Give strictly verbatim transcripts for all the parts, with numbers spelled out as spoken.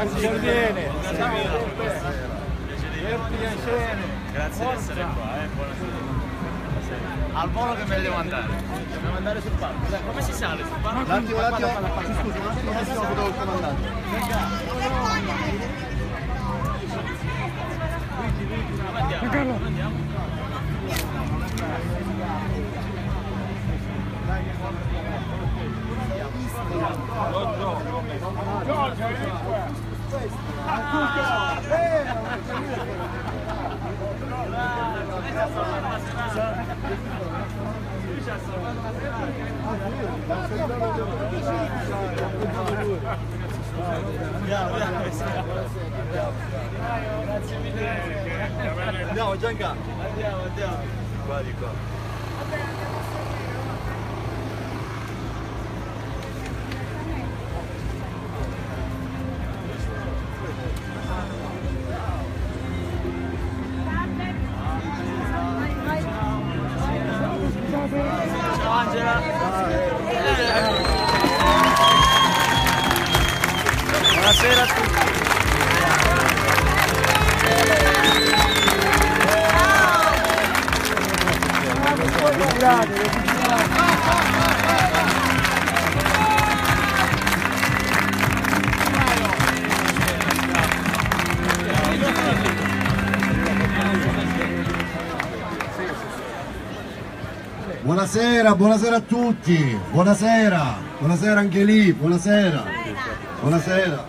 Interviene. Grazie di essere qua, eh. Buonasera. Al volo che me ne devo andare. Dobbiamo andare sul palco. Dai, come si sale sul palco? Un attimo, un attimo, si scusi, un attimo, un attimo, foto col comandante. Andiamo, andiamo. Andiamo Gianca. Andiamo, andiamo. Qua di qua. Ciao Angela. Buonasera a tutti. Buonasera, buonasera a tutti, buonasera, buonasera anche lì, buonasera, buonasera.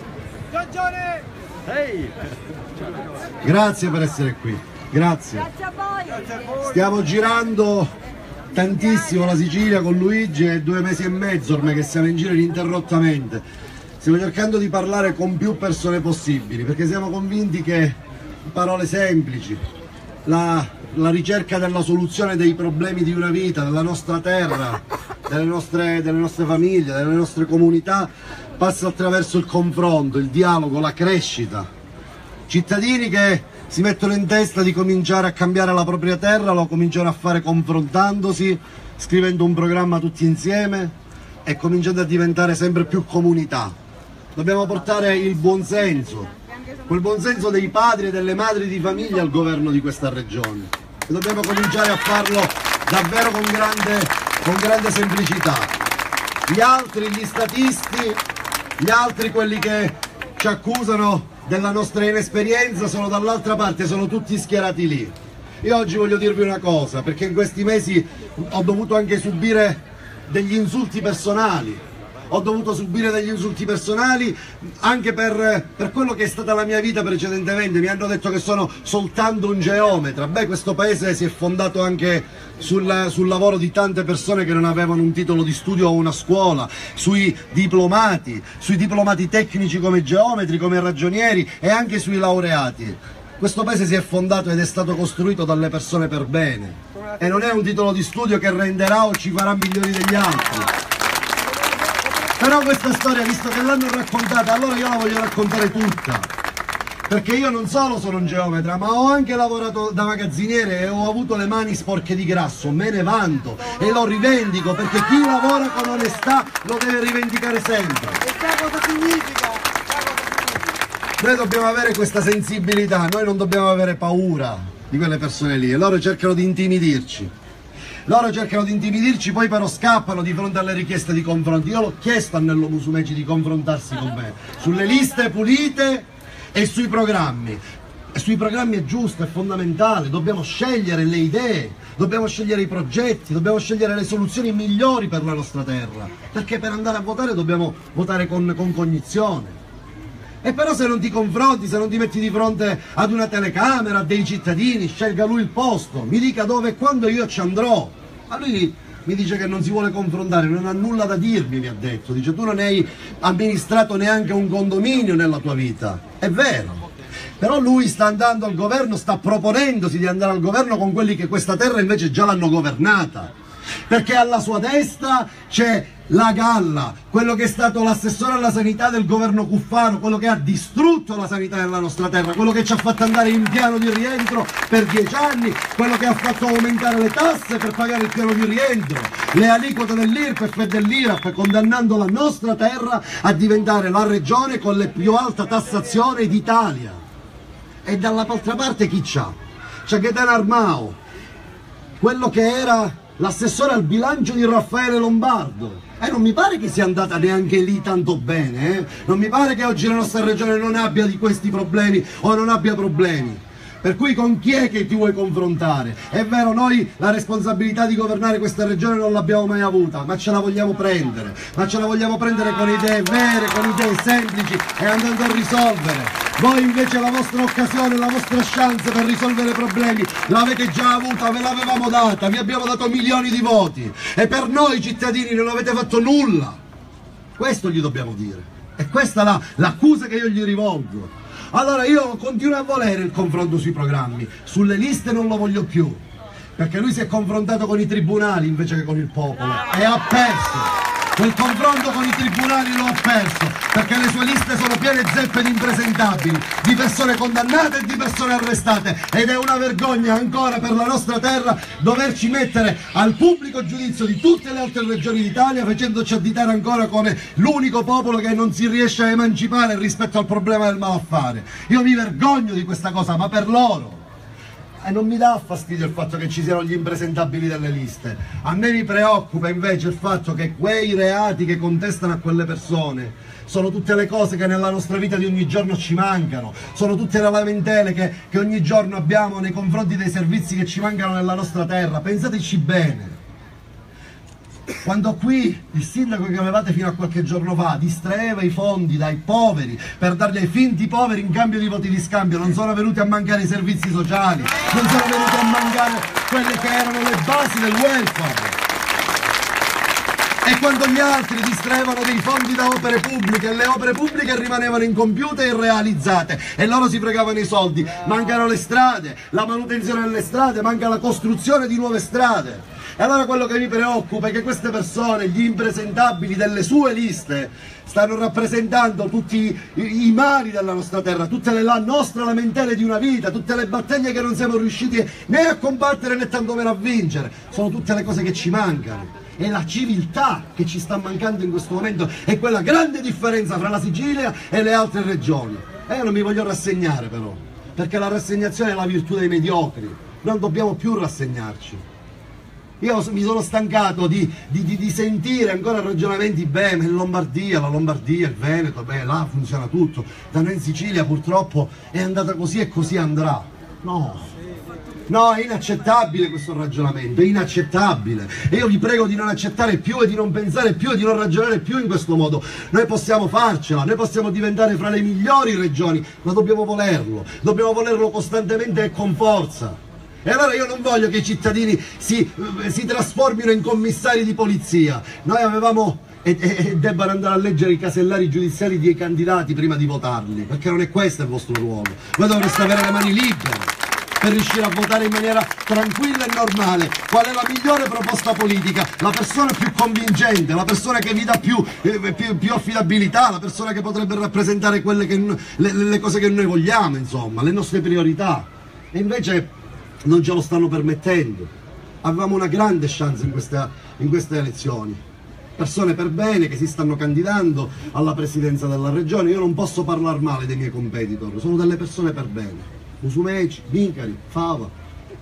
Ehi! Grazie per essere qui, grazie. Stiamo girando tantissimo la Sicilia con Luigi, è due mesi e mezzo ormai che siamo in giro ininterrottamente. Stiamo cercando di parlare con più persone possibili perché siamo convinti che parole semplici, la, la ricerca della soluzione dei problemi di una vita, della nostra terra, delle nostre, delle nostre famiglie, delle nostre comunità, passa attraverso il confronto, il dialogo, la crescita. Cittadini che si mettono in testa di cominciare a cambiare la propria terra, lo cominciano a fare confrontandosi, scrivendo un programma tutti insieme e cominciando a diventare sempre più comunità. Dobbiamo portare il buonsenso, quel buonsenso dei padri e delle madri di famiglia al governo di questa regione. E dobbiamo cominciare a farlo davvero con grande, con grande semplicità. Gli altri, gli statisti, gli altri, quelli che ci accusano della nostra inesperienza, sono dall'altra parte, sono tutti schierati lì. Io oggi voglio dirvi una cosa, perché in questi mesi ho dovuto anche subire degli insulti personali. Ho dovuto subire degli insulti personali anche per, per quello che è stata la mia vita precedentemente. Mi hanno detto che sono soltanto un geometra. Beh, questo paese si è fondato anche sul, sul lavoro di tante persone che non avevano un titolo di studio o una scuola, sui diplomati, sui diplomati tecnici come geometri, come ragionieri e anche sui laureati. Questo paese si è fondato ed è stato costruito dalle persone per bene e non è un titolo di studio che renderà o ci farà migliori degli altri. Però questa storia, visto che l'hanno raccontata, allora io la voglio raccontare tutta, perché io non solo sono un geometra, ma ho anche lavorato da magazziniere e ho avuto le mani sporche di grasso, me ne vanto e lo rivendico, perché chi lavora con onestà lo deve rivendicare sempre. E sa cosa significa? Noi dobbiamo avere questa sensibilità, noi non dobbiamo avere paura di quelle persone lì e loro cercano di intimidirci. Loro cercano di intimidirci, poi però scappano di fronte alle richieste di confronti. Io l'ho chiesto a Nello Musumeci di confrontarsi con me sulle liste pulite e sui programmi. E sui programmi è giusto, è fondamentale, dobbiamo scegliere le idee, dobbiamo scegliere i progetti, dobbiamo scegliere le soluzioni migliori per la nostra terra, perché per andare a votare dobbiamo votare con, con cognizione. E però se non ti confronti, se non ti metti di fronte ad una telecamera, a dei cittadini, scelga lui il posto, mi dica dove e quando io ci andrò. Ma lui mi dice che non si vuole confrontare, non ha nulla da dirmi, mi ha detto. Dice, tu non hai amministrato neanche un condominio nella tua vita. È vero. Però lui sta andando al governo, sta proponendosi di andare al governo con quelli che questa terra invece già l'hanno governata. Perché alla sua destra c'è La Galla, quello che è stato l'assessore alla sanità del governo Cuffaro, quello che ha distrutto la sanità nella nostra terra, quello che ci ha fatto andare in piano di rientro per dieci anni, quello che ha fatto aumentare le tasse per pagare il piano di rientro, le aliquote dell'I R P E F e dell'I R A P, condannando la nostra terra a diventare la regione con la più alta tassazione d'Italia. E dall'altra parte chi c'ha? C'è Gaetano Armao, quello che era l'assessore al bilancio di Raffaele Lombardo. E eh, non mi pare che sia andata neanche lì tanto bene, eh? Non mi pare che oggi la nostra regione non abbia di questi problemi o non abbia problemi. Per cui con chi è che ti vuoi confrontare? È vero, noi la responsabilità di governare questa regione non l'abbiamo mai avuta, ma ce la vogliamo prendere, ma ce la vogliamo prendere con idee vere, con idee semplici e andando a risolvere. Voi invece la vostra occasione, la vostra chance per risolvere problemi l'avete già avuta, ve l'avevamo data, vi abbiamo dato milioni di voti e per noi cittadini non avete fatto nulla. Questo gli dobbiamo dire e questa è l'accusa che io gli rivolgo. Allora io continuo a volere il confronto sui programmi, sulle liste non lo voglio più, perché lui si è confrontato con i tribunali invece che con il popolo e ha perso. Quel confronto con i tribunali lo ha perso, perché le sue liste sono piene zeppe di impresentabili, di persone condannate e di persone arrestate, ed è una vergogna ancora per la nostra terra doverci mettere al pubblico giudizio di tutte le altre regioni d'Italia, facendoci additare ancora come l'unico popolo che non si riesce a emancipare rispetto al problema del malaffare. Io mi vergogno di questa cosa, ma per loro. E non mi dà fastidio il fatto che ci siano gli impresentabili delle liste. A me mi preoccupa invece il fatto che quei reati che contestano a quelle persone sono tutte le cose che nella nostra vita di ogni giorno ci mancano, sono tutte le lamentele che, che ogni giorno abbiamo nei confronti dei servizi che ci mancano nella nostra terra. Pensateci bene. Quando qui il sindaco che avevate fino a qualche giorno fa distraeva i fondi dai poveri per darli ai finti poveri in cambio di voti di scambio, non sono venuti a mancare i servizi sociali, non sono venuti a mancare quelle che erano le basi del welfare. E quando gli altri distraevano dei fondi da opere pubbliche, le opere pubbliche rimanevano incompiute e irrealizzate e loro si fregavano i soldi, mancano le strade, la manutenzione delle strade, manca la costruzione di nuove strade. E allora quello che mi preoccupa è che queste persone, gli impresentabili delle sue liste, stanno rappresentando tutti i, i mali della nostra terra, tutte le la nostre lamentele di una vita, tutte le battaglie che non siamo riusciti né a combattere né tantomeno a vincere. Sono tutte le cose che ci mancano. È la civiltà che ci sta mancando in questo momento, è quella grande differenza fra la Sicilia e le altre regioni. E io non mi voglio rassegnare però, perché la rassegnazione è la virtù dei mediocri, non dobbiamo più rassegnarci. Io mi sono stancato di, di, di, di sentire ancora ragionamenti, beh, ma in Lombardia, la Lombardia, il Veneto, beh, là funziona tutto, da noi in Sicilia purtroppo è andata così e così andrà. No, no, è inaccettabile questo ragionamento, è inaccettabile. E io vi prego di non accettare più e di non pensare più e di non ragionare più in questo modo. Noi possiamo farcela, noi possiamo diventare fra le migliori regioni, ma dobbiamo volerlo, dobbiamo volerlo costantemente e con forza. E allora io non voglio che i cittadini si, si trasformino in commissari di polizia. Noi avevamo e, e, e debbano andare a leggere i casellari giudiziari dei candidati prima di votarli, perché non è questo il vostro ruolo. Voi dovreste avere le mani libere per riuscire a votare in maniera tranquilla e normale qual è la migliore proposta politica, la persona più convincente, la persona che vi dà più, eh, più, più affidabilità, la persona che potrebbe rappresentare quelle che, le, le cose che noi vogliamo, insomma, le nostre priorità. E invece non ce lo stanno permettendo. Avevamo una grande chance in, questa, in queste elezioni, persone per bene che si stanno candidando alla presidenza della regione. Io non posso parlare male dei miei competitor, sono delle persone per bene, Musumeci, Micari, Fava,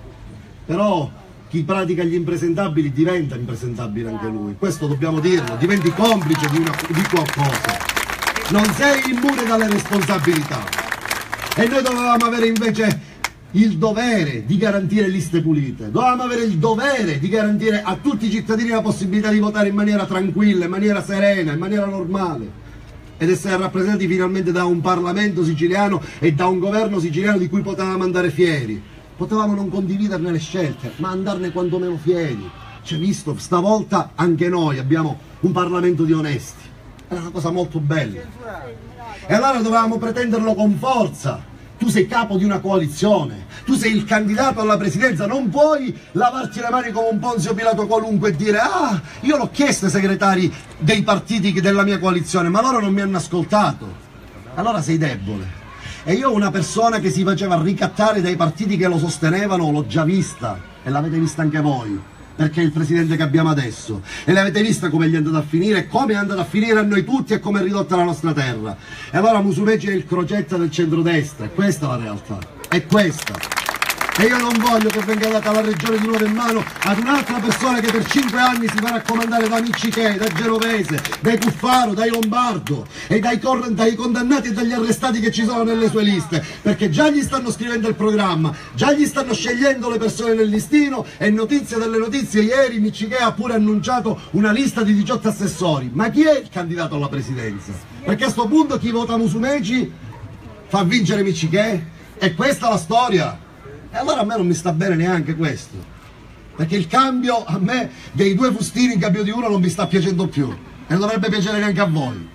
però chi pratica gli impresentabili diventa impresentabile anche lui, questo dobbiamo dirlo, diventi complice di, una, di qualcosa, non sei immune dalle responsabilità. E noi dovevamo avere invece il dovere di garantire liste pulite, dovevamo avere il dovere di garantire a tutti i cittadini la possibilità di votare in maniera tranquilla, in maniera serena, in maniera normale ed essere rappresentati finalmente da un Parlamento siciliano e da un governo siciliano di cui potevamo andare fieri. Potevamo non condividerne le scelte, ma andarne quantomeno fieri. C'è visto, stavolta anche noi abbiamo un Parlamento di onesti, è una cosa molto bella. E allora dovevamo pretenderlo con forza, Tu sei capo di una coalizione, tu sei il candidato alla presidenza, non puoi lavarti le mani come un Ponzio Pilato qualunque e dire ah, io l'ho chiesto ai segretari dei partiti della mia coalizione, ma loro non mi hanno ascoltato. Allora sei debole. E io una persona che si faceva ricattare dai partiti che lo sostenevano l'ho già vista, e l'avete vista anche voi, perché è il presidente che abbiamo adesso, e l'avete vista come gli è andato a finire, come è andato a finire a noi tutti e come è ridotta la nostra terra. E allora Musumeci è il Crocetta del centrodestra, è questa la realtà, è questa. E io non voglio che venga data la regione di nuovo in mano ad un'altra persona che per cinque anni si farà comandare da Miccichè, da Genovese, dai Cuffaro, dai Lombardo e dai, dai condannati e dagli arrestati che ci sono nelle sue liste, perché già gli stanno scrivendo il programma, già gli stanno scegliendo le persone nel listino, e notizia delle notizie, ieri Miccichè ha pure annunciato una lista di diciotto assessori. Ma chi è il candidato alla presidenza? Perché a sto punto chi vota Musumeci fa vincere Miccichè? E questa è la storia. E allora a me non mi sta bene neanche questo, perché il cambio a me dei due fustini in cambio di uno non mi sta piacendo più, e non dovrebbe piacere neanche a voi.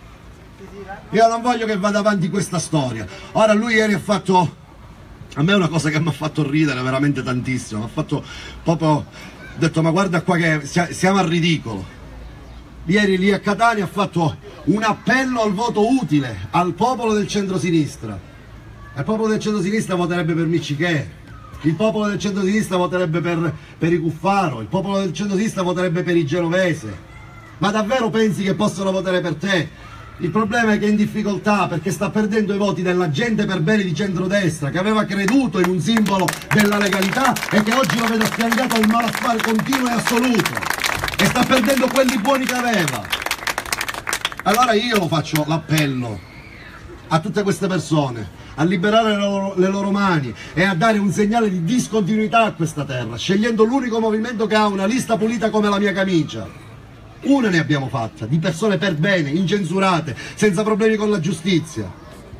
Io non voglio che vada avanti questa storia. Ora lui ieri ha fatto, a me è una cosa che mi ha fatto ridere veramente tantissimo, mi ha fatto proprio, ho detto ma guarda qua che siamo al ridicolo. Ieri lì a Catania ha fatto un appello al voto utile al popolo del centrosinistra. Il popolo del centrosinistra voterebbe per Miccichè, il popolo del centrosinistra voterebbe per, per i Cuffaro, il popolo del centrosinistra voterebbe per i Genovese. Ma davvero pensi che possano votare per te? Il problema è che è in difficoltà perché sta perdendo i voti della gente per bene di centrodestra, che aveva creduto in un simbolo della legalità e che oggi lo vede affiancato al malaffare continuo e assoluto, e sta perdendo quelli buoni che aveva. Allora io lo faccio l'appello a tutte queste persone a liberare le loro, le loro mani e a dare un segnale di discontinuità a questa terra, scegliendo l'unico movimento che ha una lista pulita come la mia camicia. Una ne abbiamo fatta, di persone per bene, incensurate, senza problemi con la giustizia.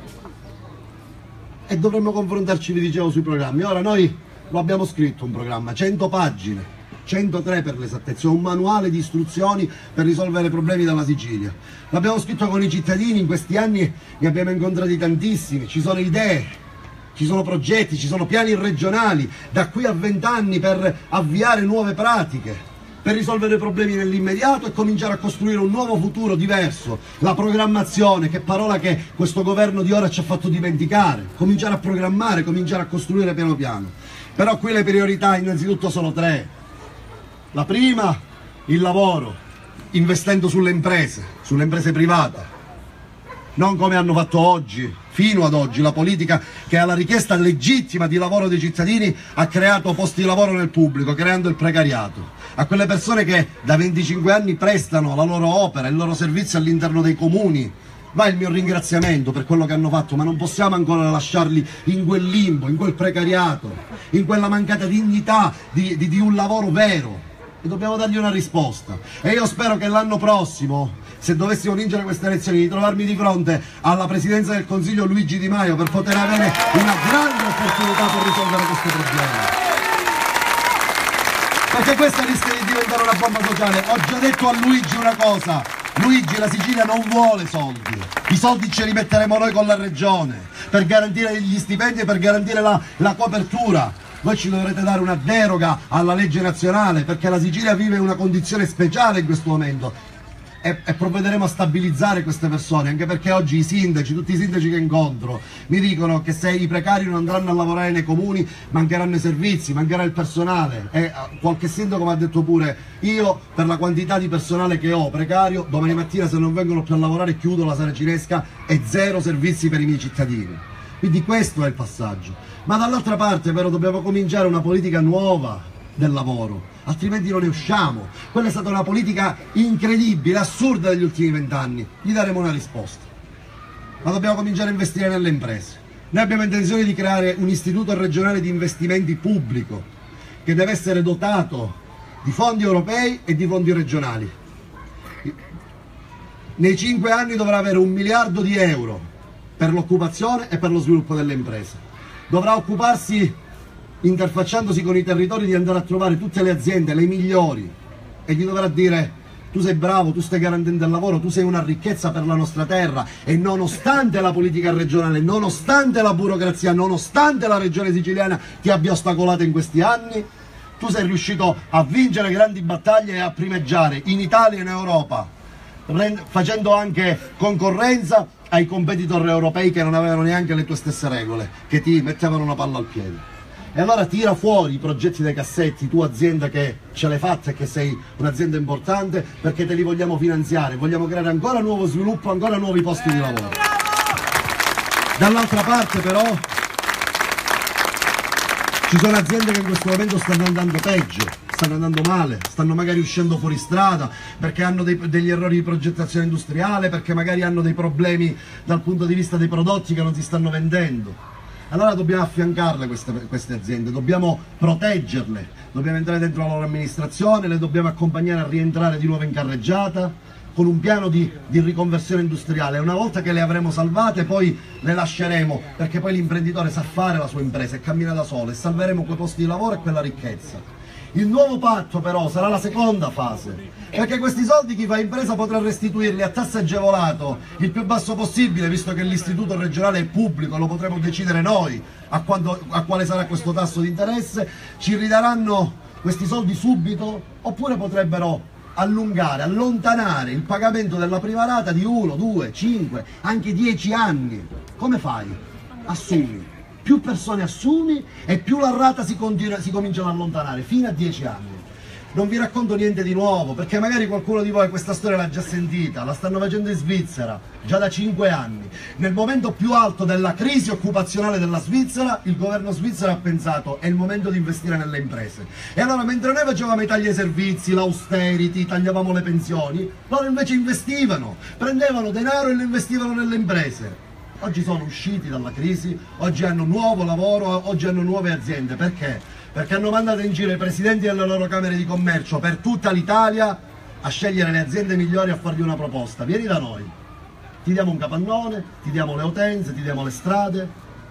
E dovremmo confrontarci, vi dicevo, sui programmi. Ora noi lo abbiamo scritto un programma, cento pagine, centotré per l'esattezza, un manuale di istruzioni per risolvere i problemi della Sicilia. L'abbiamo scritto con i cittadini, in questi anni ne abbiamo incontrati tantissimi, ci sono idee, ci sono progetti, ci sono piani regionali da qui a vent'anni per avviare nuove pratiche, per risolvere i problemi nell'immediato e cominciare a costruire un nuovo futuro diverso. La programmazione, che parola che questo governo di ora ci ha fatto dimenticare, cominciare a programmare, cominciare a costruire piano piano. Però qui le priorità innanzitutto sono tre. La prima, il lavoro, investendo sulle imprese, sulle imprese private, non come hanno fatto oggi, fino ad oggi, la politica che alla richiesta legittima di lavoro dei cittadini ha creato posti di lavoro nel pubblico, creando il precariato. A quelle persone che da venticinque anni prestano la loro opera, il loro servizio all'interno dei comuni, va il mio ringraziamento per quello che hanno fatto, ma non possiamo ancora lasciarli in quel limbo, in quel precariato, in quella mancata dignità di, di, di un lavoro vero. E dobbiamo dargli una risposta. E io spero che l'anno prossimo, se dovessimo vincere queste elezioni, di trovarmi di fronte alla presidenza del Consiglio Luigi Di Maio per poter avere una grande opportunità per risolvere questo problema. Perché questa rischia di diventare una bomba sociale. Ho già detto a Luigi una cosa: Luigi, la Sicilia non vuole soldi, i soldi ce li metteremo noi con la regione per garantire gli stipendi e per garantire la, la copertura. Voi ci dovrete dare una deroga alla legge nazionale, perché la Sicilia vive una condizione speciale in questo momento, e, e provvederemo a stabilizzare queste persone, anche perché oggi i sindaci, tutti i sindaci che incontro mi dicono che se i precari non andranno a lavorare nei comuni mancheranno i servizi, mancherà il personale, e qualche sindaco mi ha detto pure: io per la quantità di personale che ho precario, domani mattina se non vengono più a lavorare chiudo la Saracinesca e zero servizi per i miei cittadini. Quindi questo è il passaggio. Ma dall'altra parte però dobbiamo cominciare una politica nuova del lavoro, altrimenti non ne usciamo. Quella è stata una politica incredibile, assurda degli ultimi vent'anni. Gli daremo una risposta. Ma dobbiamo cominciare a investire nelle imprese. Noi abbiamo intenzione di creare un istituto regionale di investimenti pubblico che deve essere dotato di fondi europei e di fondi regionali. Nei cinque anni dovrà avere un miliardo di euro per l'occupazione e per lo sviluppo delle imprese. Dovrà occuparsi, interfacciandosi con i territori, di andare a trovare tutte le aziende, le migliori, e gli dovrà dire: tu sei bravo, tu stai garantendo il lavoro, tu sei una ricchezza per la nostra terra e nonostante la politica regionale, nonostante la burocrazia, nonostante la regione siciliana ti abbia ostacolato in questi anni, tu sei riuscito a vincere grandi battaglie e a primeggiare in Italia e in Europa, facendo anche concorrenza ai competitor europei che non avevano neanche le tue stesse regole, che ti mettevano una palla al piede. E allora tira fuori i progetti dai cassetti, tu azienda che ce l'hai fatta e che sei un'azienda importante, perché te li vogliamo finanziare, vogliamo creare ancora nuovo sviluppo, ancora nuovi posti di lavoro. Dall'altra parte però ci sono aziende che in questo momento stanno andando peggio, stanno andando male, stanno magari uscendo fuori strada perché hanno dei, degli errori di progettazione industriale, perché magari hanno dei problemi dal punto di vista dei prodotti che non si stanno vendendo. Allora dobbiamo affiancarle queste, queste aziende, dobbiamo proteggerle, dobbiamo entrare dentro la loro amministrazione, le dobbiamo accompagnare a rientrare di nuovo in carreggiata con un piano di, di riconversione industriale. Una volta che le avremo salvate poi le lasceremo, perché poi l'imprenditore sa fare la sua impresa e cammina da solo, e salveremo quei posti di lavoro e quella ricchezza. Il nuovo patto però sarà la seconda fase, perché questi soldi chi fa impresa potrà restituirli a tasso agevolato il più basso possibile, visto che l'istituto regionale è pubblico, lo potremo decidere noi a, quando, a quale sarà questo tasso di interesse. Ci ridaranno questi soldi subito, oppure potrebbero allungare, allontanare il pagamento della prima rata di uno, due, cinque, anche dieci anni. Come fai? Assumi. Più persone assumi e più la rata si, continua, si comincia ad allontanare, fino a dieci anni. Non vi racconto niente di nuovo, perché magari qualcuno di voi questa storia l'ha già sentita, la stanno facendo in Svizzera, già da cinque anni. Nel momento più alto della crisi occupazionale della Svizzera, il governo svizzero ha pensato è il momento di investire nelle imprese. E allora mentre noi facevamo i tagli ai servizi, l'austerity, tagliavamo le pensioni, loro invece investivano, prendevano denaro e lo investivano nelle imprese. Oggi sono usciti dalla crisi, oggi hanno nuovo lavoro, oggi hanno nuove aziende. Perché? Perché hanno mandato in giro i presidenti delle loro camere di commercio per tutta l'Italia a scegliere le aziende migliori e a fargli una proposta. Vieni da noi, ti diamo un capannone, ti diamo le utenze, ti diamo le strade,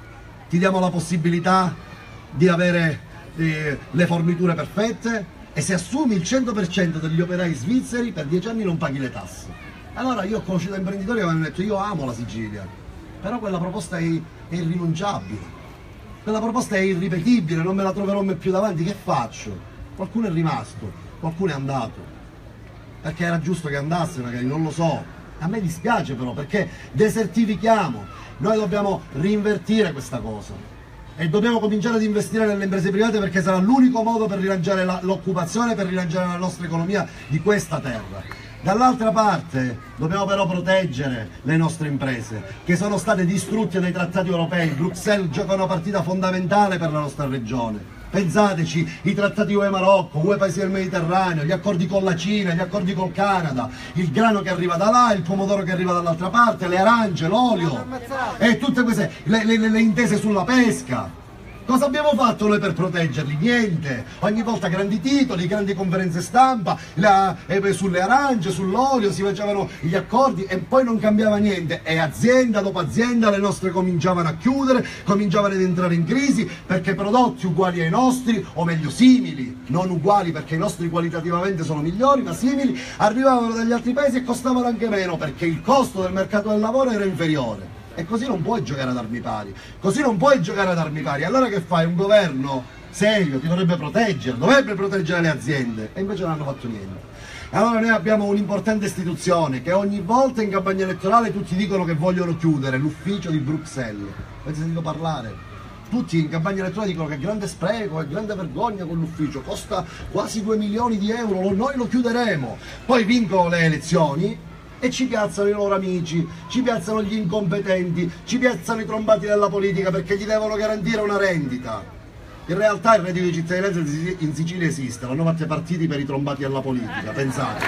ti diamo la possibilità di avere eh, le forniture perfette, e se assumi il cento per cento degli operai svizzeri per dieci anni non paghi le tasse. Allora io ho conosciuto imprenditori che mi hanno detto io amo la Sicilia, però quella proposta è, è irrinunciabile, quella proposta è irripetibile, non me la troverò mai più davanti, che faccio? Qualcuno è rimasto, qualcuno è andato, perché era giusto che andasse magari, non lo so. A me dispiace però, perché desertifichiamo. Noi dobbiamo rinvertire questa cosa e dobbiamo cominciare ad investire nelle imprese private, perché sarà l'unico modo per rilanciare l'occupazione, per rilanciare la nostra economia di questa terra. Dall'altra parte dobbiamo però proteggere le nostre imprese che sono state distrutte dai trattati europei. Bruxelles gioca una partita fondamentale per la nostra regione. Pensateci, i trattati U E Marocco, U E Paesi del Mediterraneo, gli accordi con la Cina, gli accordi col Canada, il grano che arriva da là, il pomodoro che arriva dall'altra parte, le arance, l'olio e tutte queste, le, le, le intese sulla pesca. Cosa abbiamo fatto noi per proteggerli? Niente. Ogni volta grandi titoli, grandi conferenze stampa, la, eh, sulle arance, sull'olio, si facevano gli accordi e poi non cambiava niente. E azienda dopo azienda le nostre cominciavano a chiudere, cominciavano ad entrare in crisi, perché prodotti uguali ai nostri, o meglio simili, non uguali perché i nostri qualitativamente sono migliori, ma simili, arrivavano dagli altri paesi e costavano anche meno, perché il costo del mercato del lavoro era inferiore. E così non puoi giocare ad armi pari, così non puoi giocare ad armi pari. Allora che fai? Un governo serio ti dovrebbe proteggere, dovrebbe proteggere le aziende, e invece non hanno fatto niente. Allora noi abbiamo un'importante istituzione che ogni volta in campagna elettorale tutti dicono che vogliono chiudere, l'ufficio di Bruxelles. Avete sentito parlare? Tutti in campagna elettorale dicono che è grande spreco, è grande vergogna quell'ufficio, costa quasi due milioni di euro, noi lo chiuderemo. Poi vincono le elezioni e ci piazzano i loro amici, ci piazzano gli incompetenti, ci piazzano i trombati della politica, perché gli devono garantire una rendita. In realtà il reddito di cittadinanza in Sicilia esiste, l'hanno fatto partiti per i trombati della politica, pensate.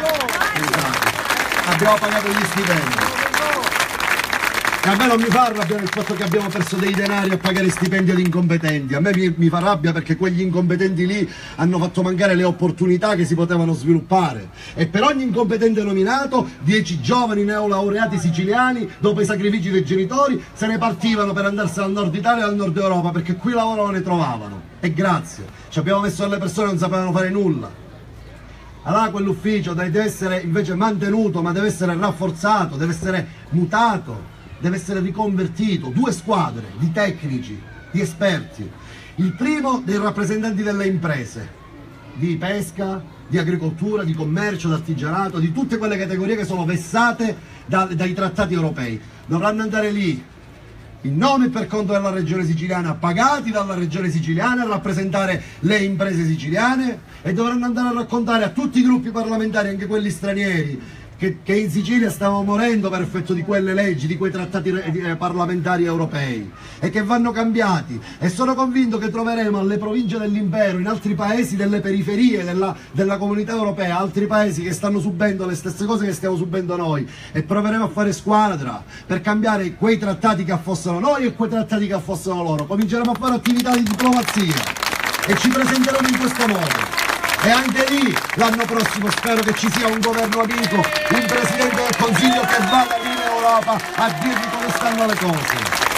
Pensate. Abbiamo pagato gli stipendi. A me non mi fa arrabbiare il fatto che abbiamo perso dei denari a pagare stipendi ad incompetenti, a me mi, mi fa rabbia perché quegli incompetenti lì hanno fatto mancare le opportunità che si potevano sviluppare, e per ogni incompetente nominato dieci giovani neolaureati siciliani, dopo i sacrifici dei genitori, se ne partivano per andarsene al nord Italia e al nord Europa, perché qui lavoro non ne trovavano. E grazie, ci abbiamo messo delle persone che non sapevano fare nulla. Allora quell'ufficio deve essere invece mantenuto, ma deve essere rafforzato, deve essere mutato, deve essere riconvertito. Due squadre di tecnici, di esperti. Il primo dei rappresentanti delle imprese, di pesca, di agricoltura, di commercio, d'artigianato, di tutte quelle categorie che sono vessate da, dai trattati europei. Dovranno andare lì in nome e per conto della regione siciliana, pagati dalla regione siciliana, a rappresentare le imprese siciliane, e dovranno andare a raccontare a tutti i gruppi parlamentari, anche quelli stranieri, che, che in Sicilia stavano morendo per effetto di quelle leggi, di quei trattati eh, parlamentari europei, e che vanno cambiati. E sono convinto che troveremo alle province dell'impero, in altri paesi delle periferie della, della comunità europea, altri paesi che stanno subendo le stesse cose che stiamo subendo noi, e proveremo a fare squadra per cambiare quei trattati che affossano noi e quei trattati che affossano loro. Cominceremo a fare attività di diplomazia e ci presenteremo in questo modo. E anche lì l'anno prossimo spero che ci sia un governo amico, un Presidente del Consiglio che vada lì in Europa a dirvi come stanno le cose.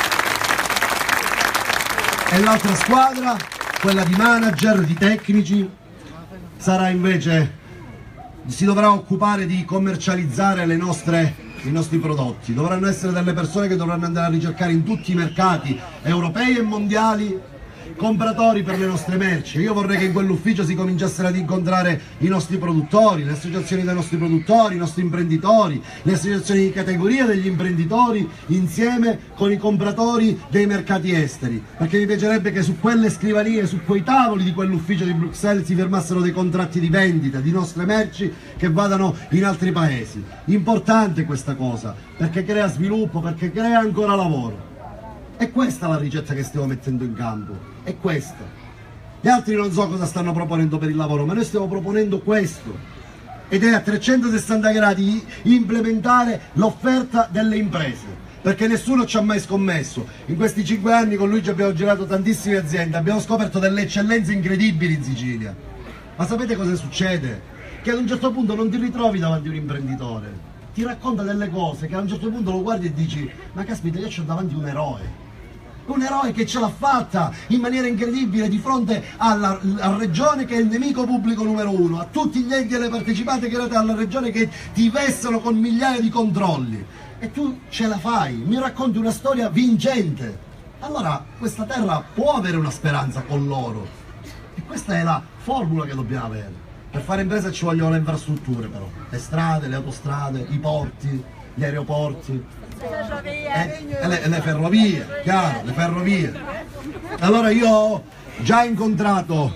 E l'altra squadra, quella di manager, di tecnici, sarà invece, si dovrà occupare di commercializzare le nostre, i nostri prodotti. Dovranno essere delle persone che dovranno andare a ricercare in tutti i mercati europei e mondiali compratori per le nostre merci. Io vorrei che in quell'ufficio si cominciassero ad incontrare i nostri produttori, le associazioni dei nostri produttori, i nostri imprenditori, le associazioni di categoria degli imprenditori, insieme con i compratori dei mercati esteri, perché mi piacerebbe che su quelle scrivanie, su quei tavoli di quell'ufficio di Bruxelles si firmassero dei contratti di vendita di nostre merci che vadano in altri paesi. Importante questa cosa, perché crea sviluppo, perché crea ancora lavoro. È questa la ricetta che stiamo mettendo in campo, è questa. Gli altri non so cosa stanno proponendo per il lavoro, ma noi stiamo proponendo questo. Ed è a trecentosessanta gradi implementare l'offerta delle imprese, perché nessuno ci ha mai scommesso. In questi cinque anni con Luigi abbiamo girato tantissime aziende, abbiamo scoperto delle eccellenze incredibili in Sicilia. Ma sapete cosa succede? Che ad un certo punto non ti ritrovi davanti a un imprenditore, ti racconta delle cose che a un certo punto lo guardi e dici: ma caspita, io c'ho davanti un eroe. Un eroe che ce l'ha fatta in maniera incredibile di fronte alla, alla regione che è il nemico pubblico numero uno, a tutti gli enti e le partecipate che erano alla regione che ti vessano con migliaia di controlli. E tu ce la fai, mi racconti una storia vincente. Allora questa terra può avere una speranza con loro. E questa è la formula che dobbiamo avere. Per fare impresa ci vogliono le infrastrutture però, le strade, le autostrade, i porti, gli aeroporti. E, e, le, e le ferrovie, chiaro, le ferrovie. Allora io ho già incontrato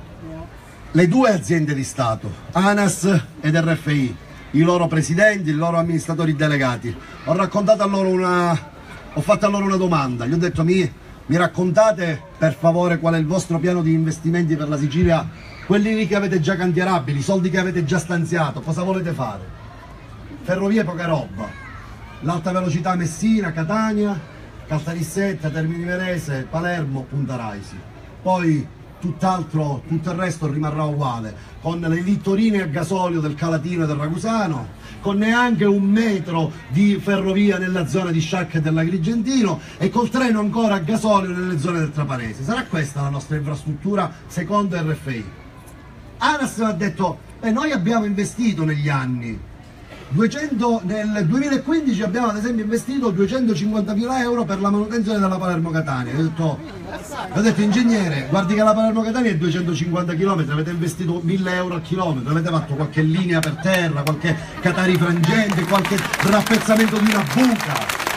le due aziende di Stato, ANAS ed R F I, i loro presidenti, i loro amministratori delegati. Ho raccontato a loro una, ho fatto a loro una domanda, gli ho detto: mi, mi raccontate per favore qual è il vostro piano di investimenti per la Sicilia, quelli lì che avete già cantierabili, i soldi che avete già stanziato, cosa volete fare? Ferrovie poca roba. L'alta velocità Messina, Catania, Caltanissetta, Termini Imerese, Palermo, Punta Raisi. Poi tutt'altro, tutto il resto rimarrà uguale, con le littorine a gasolio del Calatino e del Ragusano, con neanche un metro di ferrovia nella zona di Sciacca e dell'Agrigentino, e col treno ancora a gasolio nelle zone del Trapanese. Sarà questa la nostra infrastruttura secondo R F I? ANAS ha detto: beh, noi abbiamo investito negli anni duecento, nel duemilaquindici abbiamo ad esempio investito duecentocinquantamila euro per la manutenzione della Palermo-Catania. Ho detto, ho detto ingegnere, guardi che la Palermo-Catania è duecentocinquanta chilometri, avete investito mille euro al chilometro, avete fatto qualche linea per terra, qualche catari frangente, qualche rappezzamento di una buca.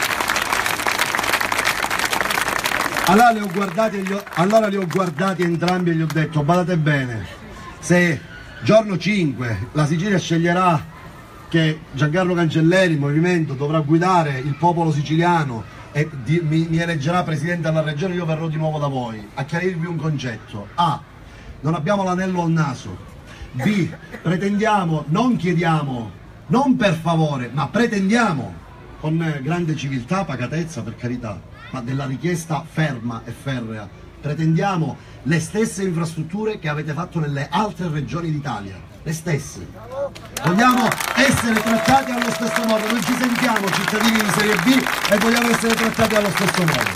Allora li ho guardati, li ho, allora li ho guardati entrambi e gli ho detto: badate bene, se giorno cinque la Sicilia sceglierà che Giancarlo Cancelleri, il movimento, dovrà guidare il popolo siciliano e di, mi, mi eleggerà presidente della regione, io verrò di nuovo da voi a chiarirvi un concetto. A. Non abbiamo l'anello al naso. B. Pretendiamo, non chiediamo, non per favore, ma pretendiamo con grande civiltà, pacatezza per carità, ma della richiesta ferma e ferrea. Pretendiamo le stesse infrastrutture che avete fatto nelle altre regioni d'Italia. Le stesse. Vogliamo essere trattati allo stesso modo, noi ci sentiamo cittadini di serie B e vogliamo essere trattati allo stesso modo.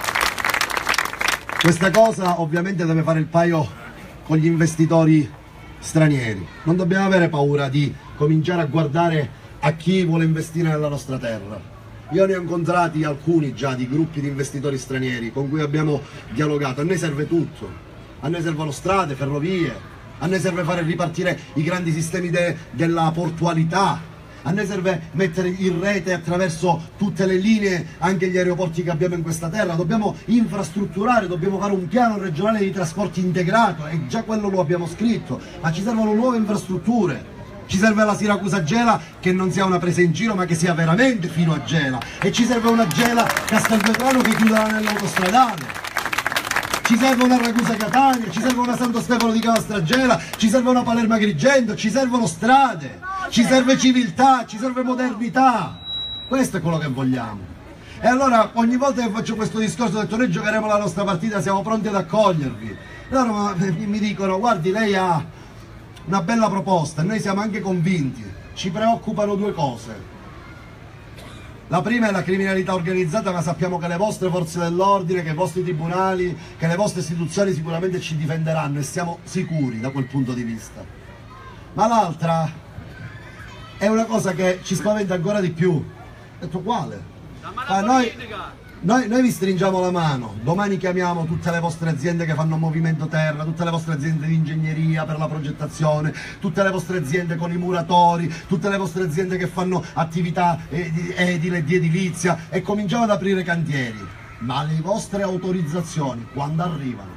Questa cosa ovviamente deve fare il paio con gli investitori stranieri. Non dobbiamo avere paura di cominciare a guardare a chi vuole investire nella nostra terra. Io ne ho incontrati alcuni già di gruppi di investitori stranieri con cui abbiamo dialogato. A noi serve tutto, a noi servono strade, ferrovie, a noi serve fare ripartire i grandi sistemi de della portualità, a noi serve mettere in rete attraverso tutte le linee anche gli aeroporti che abbiamo in questa terra. Dobbiamo infrastrutturare, dobbiamo fare un piano regionale di trasporti integrato, e già quello lo abbiamo scritto, ma ci servono nuove infrastrutture. Ci serve la Siracusa Gela che non sia una presa in giro, ma che sia veramente fino a Gela, e ci serve una Gela Castelvetrano che chiuda l'anello autostradale, ci serve una Ragusa Catania, ci serve una Santo Stefano di Cavastragela, ci serve una Palermo Agrigento, ci servono strade, ci serve civiltà, ci serve modernità. Questo è quello che vogliamo. E allora ogni volta che faccio questo discorso ho detto: noi giocheremo la nostra partita, siamo pronti ad accogliervi. Loro mi dicono: guardi, lei ha una bella proposta, e noi siamo anche convinti. Ci preoccupano due cose. La prima è la criminalità organizzata, ma sappiamo che le vostre forze dell'ordine, che i vostri tribunali, che le vostre istituzioni sicuramente ci difenderanno, e siamo sicuri da quel punto di vista. Ma l'altra è una cosa che ci spaventa ancora di più. Ho detto: quale? Ah, noi, noi, noi vi stringiamo la mano, domani chiamiamo tutte le vostre aziende che fanno movimento terra, tutte le vostre aziende di ingegneria per la progettazione, tutte le vostre aziende con i muratori, tutte le vostre aziende che fanno attività edile, di edilizia, e cominciamo ad aprire cantieri. Ma le vostre autorizzazioni quando arrivano?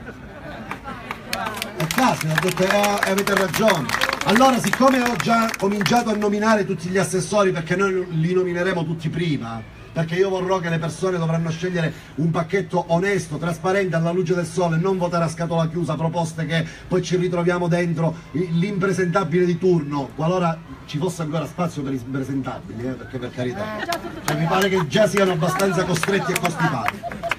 È facile, ho detto, eh, avete ragione. Allora, siccome ho già cominciato a nominare tutti gli assessori, perché noi li nomineremo tutti prima, perché io vorrò che le persone dovranno scegliere un pacchetto onesto, trasparente, alla luce del sole, e non votare a scatola chiusa proposte che poi ci ritroviamo dentro l'impresentabile di turno, qualora ci fosse ancora spazio per i impresentabili, eh, perché per carità, cioè, mi pare che già siano abbastanza costretti e costipati.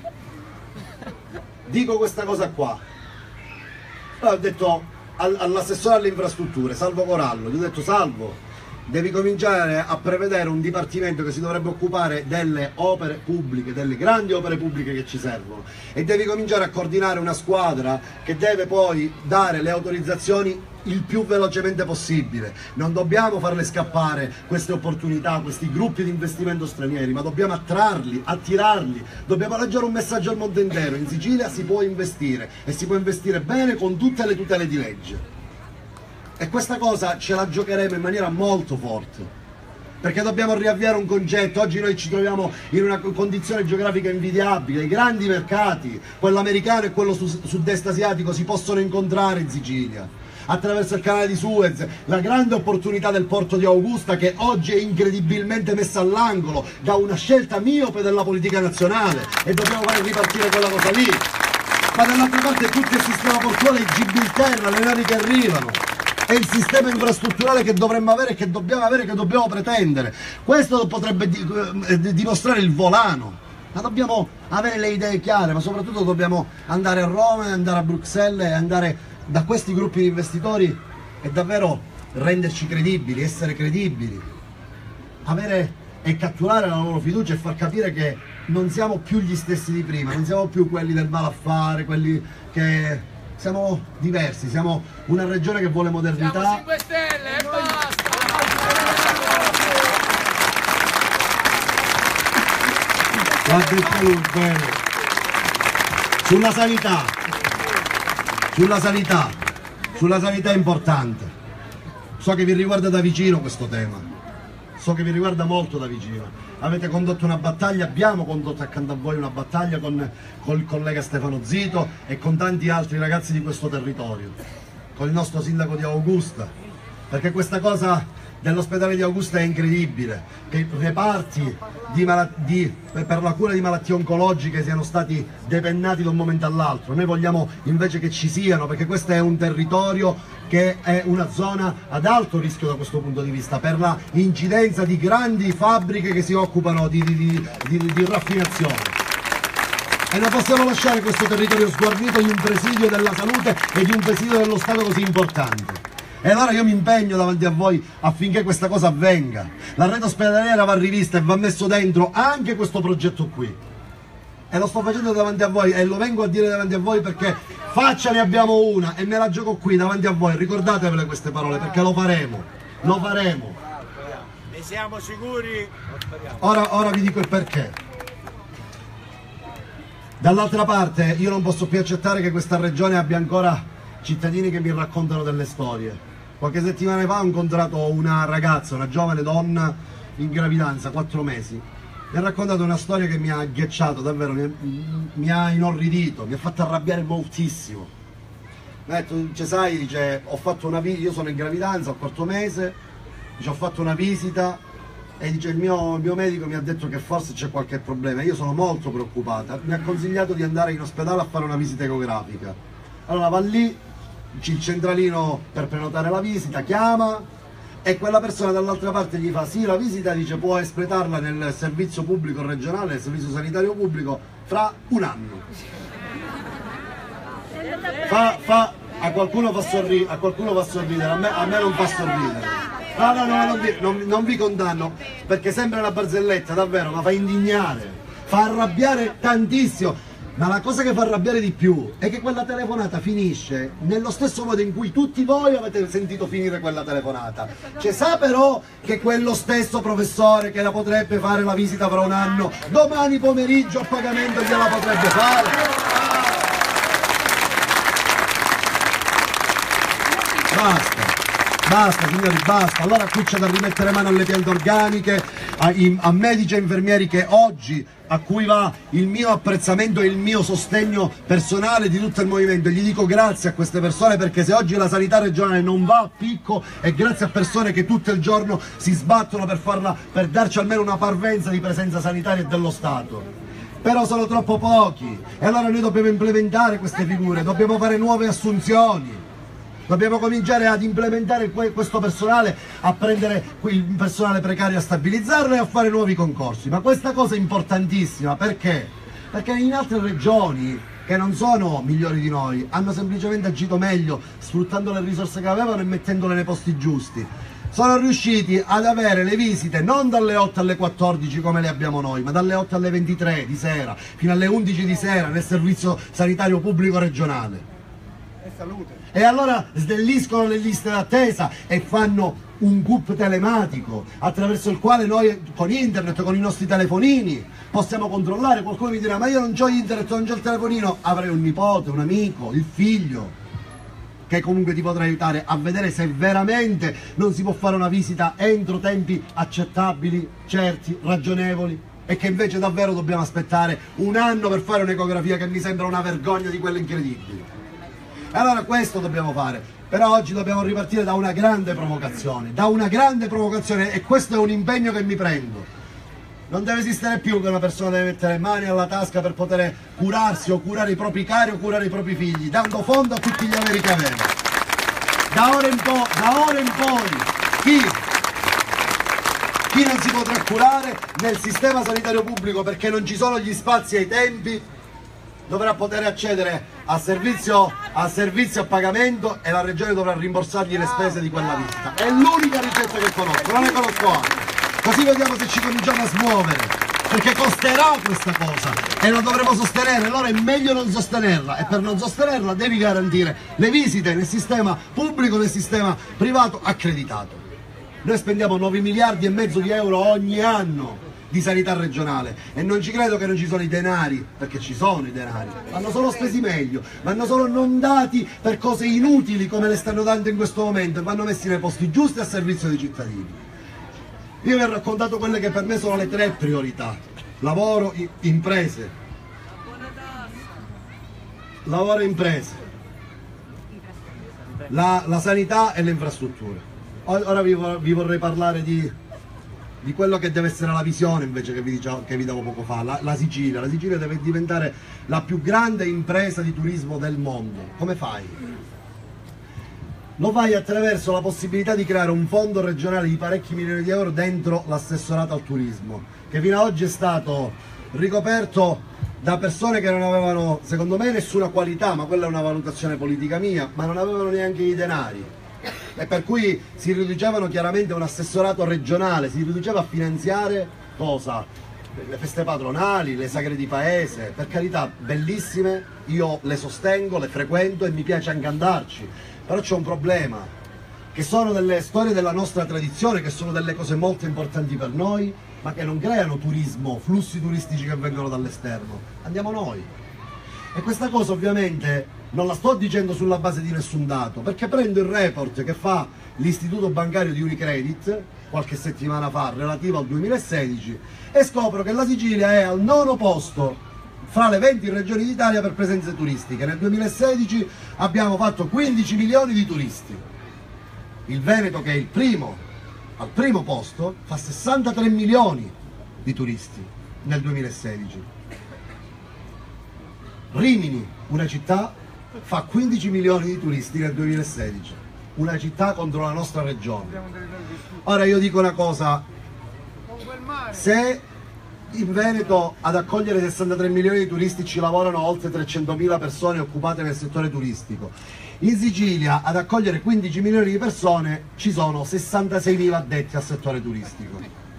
Dico questa cosa qua. Allora, ho detto all'assessore alle infrastrutture, Salvo Corallo, gli ho detto: Salvo, devi cominciare a prevedere un dipartimento che si dovrebbe occupare delle opere pubbliche, delle grandi opere pubbliche che ci servono, e devi cominciare a coordinare una squadra che deve poi dare le autorizzazioni il più velocemente possibile. Non dobbiamo farle scappare queste opportunità, questi gruppi di investimento stranieri, ma dobbiamo attrarli, attirarli, dobbiamo leggere un messaggio al mondo intero: in Sicilia si può investire, e si può investire bene con tutte le tutele di legge. E questa cosa ce la giocheremo in maniera molto forte, perché dobbiamo riavviare un concetto. Oggi noi ci troviamo in una condizione geografica invidiabile, i grandi mercati, quello americano e quello sud-est asiatico, si possono incontrare in Sicilia attraverso il canale di Suez, la grande opportunità del porto di Augusta, che oggi è incredibilmente messa all'angolo da una scelta miope della politica nazionale, e dobbiamo fare ripartire quella cosa lì. Ma dall'altra parte tutto il sistema portuale, il Gibilterra, le navi che arrivano, è il sistema infrastrutturale che dovremmo avere, che dobbiamo avere, che dobbiamo pretendere. Questo potrebbe dimostrare il volano, ma dobbiamo avere le idee chiare, ma soprattutto dobbiamo andare a Roma, andare a Bruxelles, e andare da questi gruppi di investitori e davvero renderci credibili, essere credibili, avere e catturare la loro fiducia, e far capire che non siamo più gli stessi di prima, non siamo più quelli del malaffare, quelli che... siamo diversi, siamo una regione che vuole modernità. Siamo cinque Stelle e basta! L'ha detto lui, bene. Sulla sanità, sulla sanità, sulla sanità è importante. So che vi riguarda da vicino questo tema, so che vi riguarda molto da vicino. Avete condotto una battaglia, abbiamo condotto accanto a voi una battaglia con, con il collega Stefano Zito e con tanti altri ragazzi di questo territorio, con il nostro sindaco di Augusta, perché questa cosa dell'ospedale di Augusta è incredibile, che i reparti di di, per la cura di malattie oncologiche siano stati depennati da un momento all'altro. Noi vogliamo invece che ci siano, perché questo è un territorio che è una zona ad alto rischio da questo punto di vista, per la incidenza di grandi fabbriche che si occupano di, di, di, di, di raffinazione. E non possiamo lasciare questo territorio sguarnito di un presidio della salute e di un presidio dello Stato così importante. E allora io mi impegno davanti a voi affinché questa cosa avvenga. La rete ospedaliera va rivista e va messo dentro anche questo progetto qui. e lo sto facendo davanti a voi e lo vengo a dire davanti a voi perché faccia ne abbiamo una e me la gioco qui davanti a voi, ricordatevele queste parole perché lo faremo, lo faremo. Ne siamo sicuri? Ora, ora vi dico il perché. Dall'altra parte io non posso più accettare che questa regione abbia ancora cittadini che mi raccontano delle storie. Qualche settimana fa ho incontrato una ragazza, una giovane donna in gravidanza, quattro mesi. Mi ha raccontato una storia che mi ha ghiacciato, davvero, mi, mi ha inorridito, mi ha fatto arrabbiare moltissimo. Mi ha detto, dice, sai, dice, ho fatto una visita, io sono in gravidanza, al quarto mese, dice, ho fatto una visita e dice, il mio, il mio medico mi ha detto che forse c'è qualche problema. Io sono molto preoccupata, mi ha consigliato di andare in ospedale a fare una visita ecografica. Allora va lì, il centralino per prenotare la visita, chiama e quella persona dall'altra parte gli fa sì, la visita dice può espletarla nel servizio pubblico regionale, nel servizio sanitario pubblico fra un anno. Fa, fa, a qualcuno fa sorridere, a qualcuno fa sorridere, a me, a me non fa sorridere. No, no, no, non vi, non, non vi condanno perché sembra una barzelletta, davvero, ma fa indignare, fa arrabbiare tantissimo. Ma la cosa che fa arrabbiare di più è che quella telefonata finisce nello stesso modo in cui tutti voi avete sentito finire quella telefonata. Cioè, sa però che quello stesso professore che la potrebbe fare la visita fra un anno, domani pomeriggio a pagamento gliela potrebbe fare. Basta. Basta signori, basta. Allora qui c'è da rimettere mano alle piante organiche, a, a medici e infermieri che oggi, a cui va il mio apprezzamento e il mio sostegno personale di tutto il movimento. E gli dico grazie a queste persone perché se oggi la sanità regionale non va a picco è grazie a persone che tutto il giorno si sbattono per, farla, per darci almeno una parvenza di presenza sanitaria dello Stato. Però sono troppo pochi e allora noi dobbiamo implementare queste figure, dobbiamo fare nuove assunzioni. Dobbiamo cominciare ad implementare questo personale, a prendere il personale precario, a stabilizzarlo e a fare nuovi concorsi. Ma questa cosa è importantissima perché? Perché in altre regioni che non sono migliori di noi hanno semplicemente agito meglio, sfruttando le risorse che avevano e mettendole nei posti giusti. Sono riusciti ad avere le visite non dalle otto alle quattordici come le abbiamo noi, ma dalle otto alle ventitré di sera fino alle undici di sera nel servizio sanitario pubblico regionale. E salute. E allora snelliscono le liste d'attesa e fanno un G U P telematico attraverso il quale noi con internet, con i nostri telefonini possiamo controllare. Qualcuno mi dirà ma io non ho internet, non ho il telefonino. Avrai un nipote, un amico, il figlio che comunque ti potrà aiutare a vedere se veramente non si può fare una visita entro tempi accettabili, certi, ragionevoli, e che invece davvero dobbiamo aspettare un anno per fare un'ecografia che mi sembra una vergogna di quelle incredibili. Allora questo dobbiamo fare, però oggi dobbiamo ripartire da una grande provocazione, da una grande provocazione e questo è un impegno che mi prendo. Non deve esistere più che una persona deve mettere le mani alla tasca per poter curarsi o curare i propri cari o curare i propri figli, dando fondo a tutti gli averi che aveva. Da ora in poi, da ora in poi, chi, chi non si potrà curare nel sistema sanitario pubblico perché non ci sono gli spazi e i tempi, dovrà poter accedere a servizio, a servizio a pagamento e la regione dovrà rimborsargli le spese di quella visita. È l'unica ricetta che conosco, non ne conosco altre. Così vediamo se ci cominciamo a smuovere, perché costerà questa cosa e la dovremo sostenere, allora è meglio non sostenerla e per non sostenerla devi garantire le visite nel sistema pubblico, nel sistema privato accreditato. Noi spendiamo nove miliardi e mezzo di euro ogni anno di sanità regionale e non ci credo che non ci sono i denari, perché ci sono i denari, vanno solo spesi meglio, vanno solo non dati per cose inutili come le stanno dando in questo momento e vanno messi nei posti giusti a servizio dei cittadini. Io vi ho raccontato quelle che per me sono le tre priorità: lavoro, imprese, lavoro e imprese, la, la sanità e le infrastrutture. Ora vi, vi vorrei parlare di di quello che deve essere la visione invece che vi, dicevo, che vi davo poco fa, la, la Sicilia. La Sicilia deve diventare la più grande impresa di turismo del mondo. Come fai? Lo fai attraverso la possibilità di creare un fondo regionale di parecchi milioni di euro dentro l'assessorato al turismo, che fino ad oggi è stato ricoperto da persone che non avevano, secondo me, nessuna qualità, ma quella è una valutazione politica mia, ma non avevano neanche i denari. E per cui si riducevano chiaramente a un assessorato regionale, si riduceva a finanziare cosa? le feste patronali, le sagre di paese, per carità, bellissime, io le sostengo, le frequento e mi piace anche andarci, però c'è un problema, che sono delle storie della nostra tradizione, che sono delle cose molto importanti per noi, ma che non creano turismo, flussi turistici che vengono dall'esterno, andiamo noi. E questa cosa ovviamente non la sto dicendo sulla base di nessun dato, perché prendo il report che fa l'istituto bancario di Unicredit qualche settimana fa relativo al duemilasedici e scopro che la Sicilia è al nono posto fra le venti regioni d'Italia per presenze turistiche. Nel duemilasedici abbiamo fatto quindici milioni di turisti. Il Veneto, che è il primo, al primo posto, fa sessantatré milioni di turisti nel duemilasedici. Rimini, una città, fa quindici milioni di turisti nel duemilasedici, una città contro la nostra regione. Ora io dico una cosa, se in Veneto ad accogliere sessantatré milioni di turisti ci lavorano oltre trecentomila persone occupate nel settore turistico, in Sicilia ad accogliere quindici milioni di persone ci sono sessantaseimila addetti al settore turistico,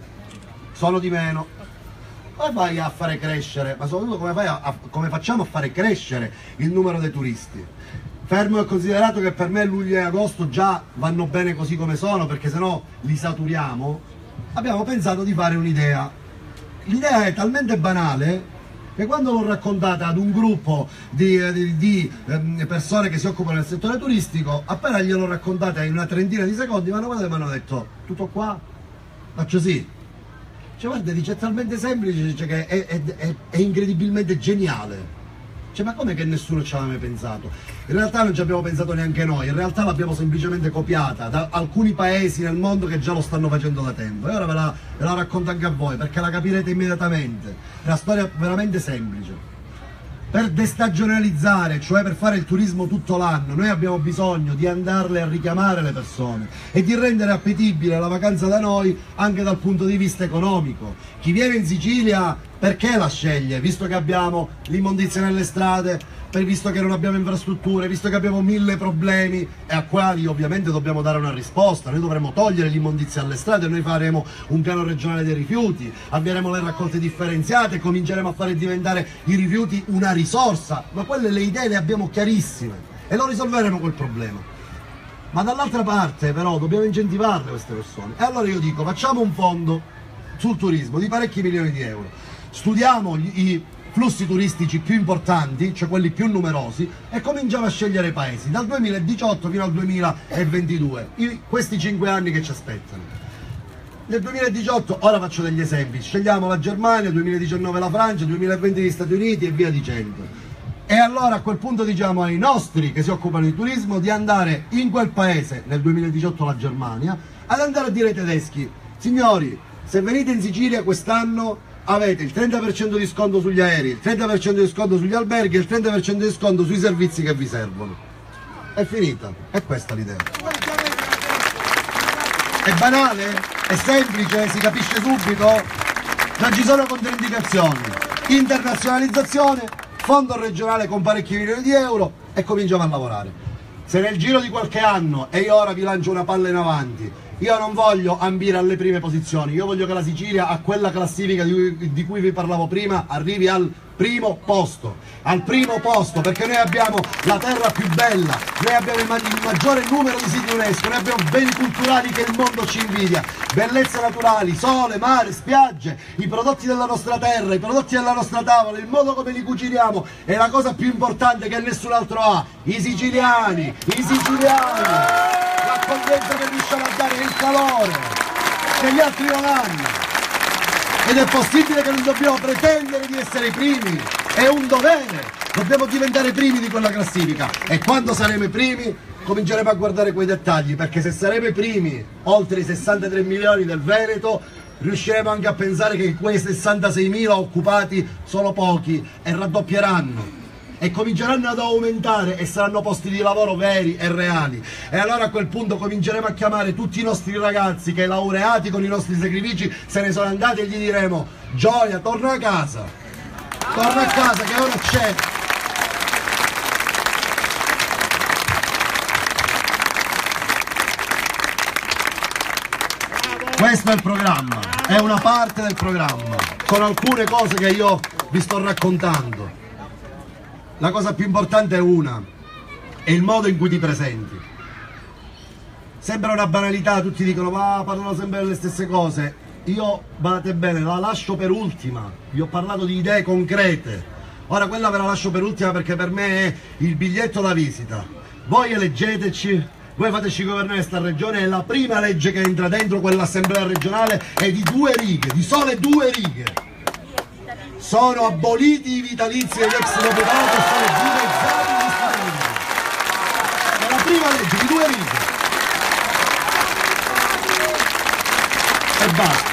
sono di meno. Come fai a fare crescere, ma soprattutto come, fai a, a, come facciamo a fare crescere il numero dei turisti? Fermo e considerato che per me luglio e agosto già vanno bene così come sono, perché sennò li saturiamo, abbiamo pensato di fare un'idea. L'idea è talmente banale che quando l'ho raccontata ad un gruppo di, di, di eh, persone che si occupano del settore turistico, appena gliel'ho raccontata in una trentina di secondi, mi hanno guardato e mi hanno detto: tutto qua? Faccio sì. Cioè guarda, dice, è talmente semplice, cioè, che è, è, è, è incredibilmente geniale. Cioè, ma come che nessuno ci aveva mai pensato? In realtà non ci abbiamo pensato neanche noi, in realtà l'abbiamo semplicemente copiata da alcuni paesi nel mondo che già lo stanno facendo da tempo. E ora ve la, ve la racconto anche a voi, perché la capirete immediatamente. È una storia veramente semplice. Per destagionalizzare, cioè per fare il turismo tutto l'anno, noi abbiamo bisogno di andarle a richiamare le persone e di rendere appetibile la vacanza da noi anche dal punto di vista economico. Chi viene in Sicilia perché la sceglie? Visto che abbiamo l'immondizia nelle strade, visto che non abbiamo infrastrutture, visto che abbiamo mille problemi e a quali ovviamente dobbiamo dare una risposta. Noi dovremmo togliere l'immondizia alle strade, noi faremo un piano regionale dei rifiuti, avvieremo le raccolte differenziate, cominceremo a fare diventare i rifiuti una risorsa, ma quelle le idee le abbiamo chiarissime e lo risolveremo quel problema. Ma dall'altra parte però dobbiamo incentivarle queste persone, e allora io dico: facciamo un fondo sul turismo di parecchi milioni di euro, studiamo gli, i flussi turistici più importanti, cioè quelli più numerosi, e cominciamo a scegliere i paesi dal duemiladiciotto fino al duemilaventidue, i, questi cinque anni che ci aspettano. Nel duemiladiciotto, ora faccio degli esempi, scegliamo la Germania, duemiladiciannove la Francia, duemilaventi gli Stati Uniti e via dicendo. E allora a quel punto diciamo ai nostri che si occupano di turismo di andare in quel paese, nel duemiladiciotto la Germania, ad andare a dire ai tedeschi: signori, se venite in Sicilia quest'anno avete il trenta per cento di sconto sugli aerei, il trenta per cento di sconto sugli alberghi e il trenta per cento di sconto sui servizi che vi servono. È finita, è questa l'idea. È banale? È semplice? Si capisce subito? Non ci sono controindicazioni. Internazionalizzazione, fondo regionale con parecchi milioni di euro e cominciamo a lavorare. Se nel giro di qualche anno, e io ora vi lancio una palla in avanti, io non voglio ambire alle prime posizioni, io voglio che la Sicilia, a quella classifica di cui, di cui vi parlavo prima, arrivi al primo posto, al primo posto, perché noi abbiamo la terra più bella, noi abbiamo il, ma il maggiore numero di siti UNESCO, noi abbiamo beni culturali che il mondo ci invidia, bellezze naturali, sole, mare, spiagge, i prodotti della nostra terra, i prodotti della nostra tavola, il modo come li cuciniamo è la cosa più importante che nessun altro ha. I siciliani, i siciliani, l'accoglienza che riusciamo a dare, il calore che gli altri non hanno. Ed è possibile che non dobbiamo pretendere di essere i primi, è un dovere, dobbiamo diventare primi di quella classifica, e quando saremo i primi cominceremo a guardare quei dettagli, perché se saremo i primi oltre i sessantatré milioni del Veneto riusciremo anche a pensare che quei sessantaseimila occupati sono pochi e raddoppieranno e cominceranno ad aumentare e saranno posti di lavoro veri e reali, e allora a quel punto cominceremo a chiamare tutti i nostri ragazzi che laureati con i nostri sacrifici se ne sono andati e gli diremo: Gioia, torna a casa, torna a casa che ora c'è. Bravo! Questo è il programma, è una parte del programma. Sono alcune cose che io vi sto raccontando. La cosa più importante è una, è il modo in cui ti presenti. Sembra una banalità, tutti dicono ma parlano sempre delle stesse cose. Io, badate bene, la lascio per ultima. Vi ho parlato di idee concrete. Ora quella ve la lascio per ultima perché per me è il biglietto da visita. Voi eleggeteci, voi fateci governare questa regione e la prima legge che entra dentro quell'assemblea regionale è di due righe, di sole due righe. Sono aboliti i vitalizi degli ex deputati e sono dimezzati gli stipendi. È la prima legge di due righe. E basta.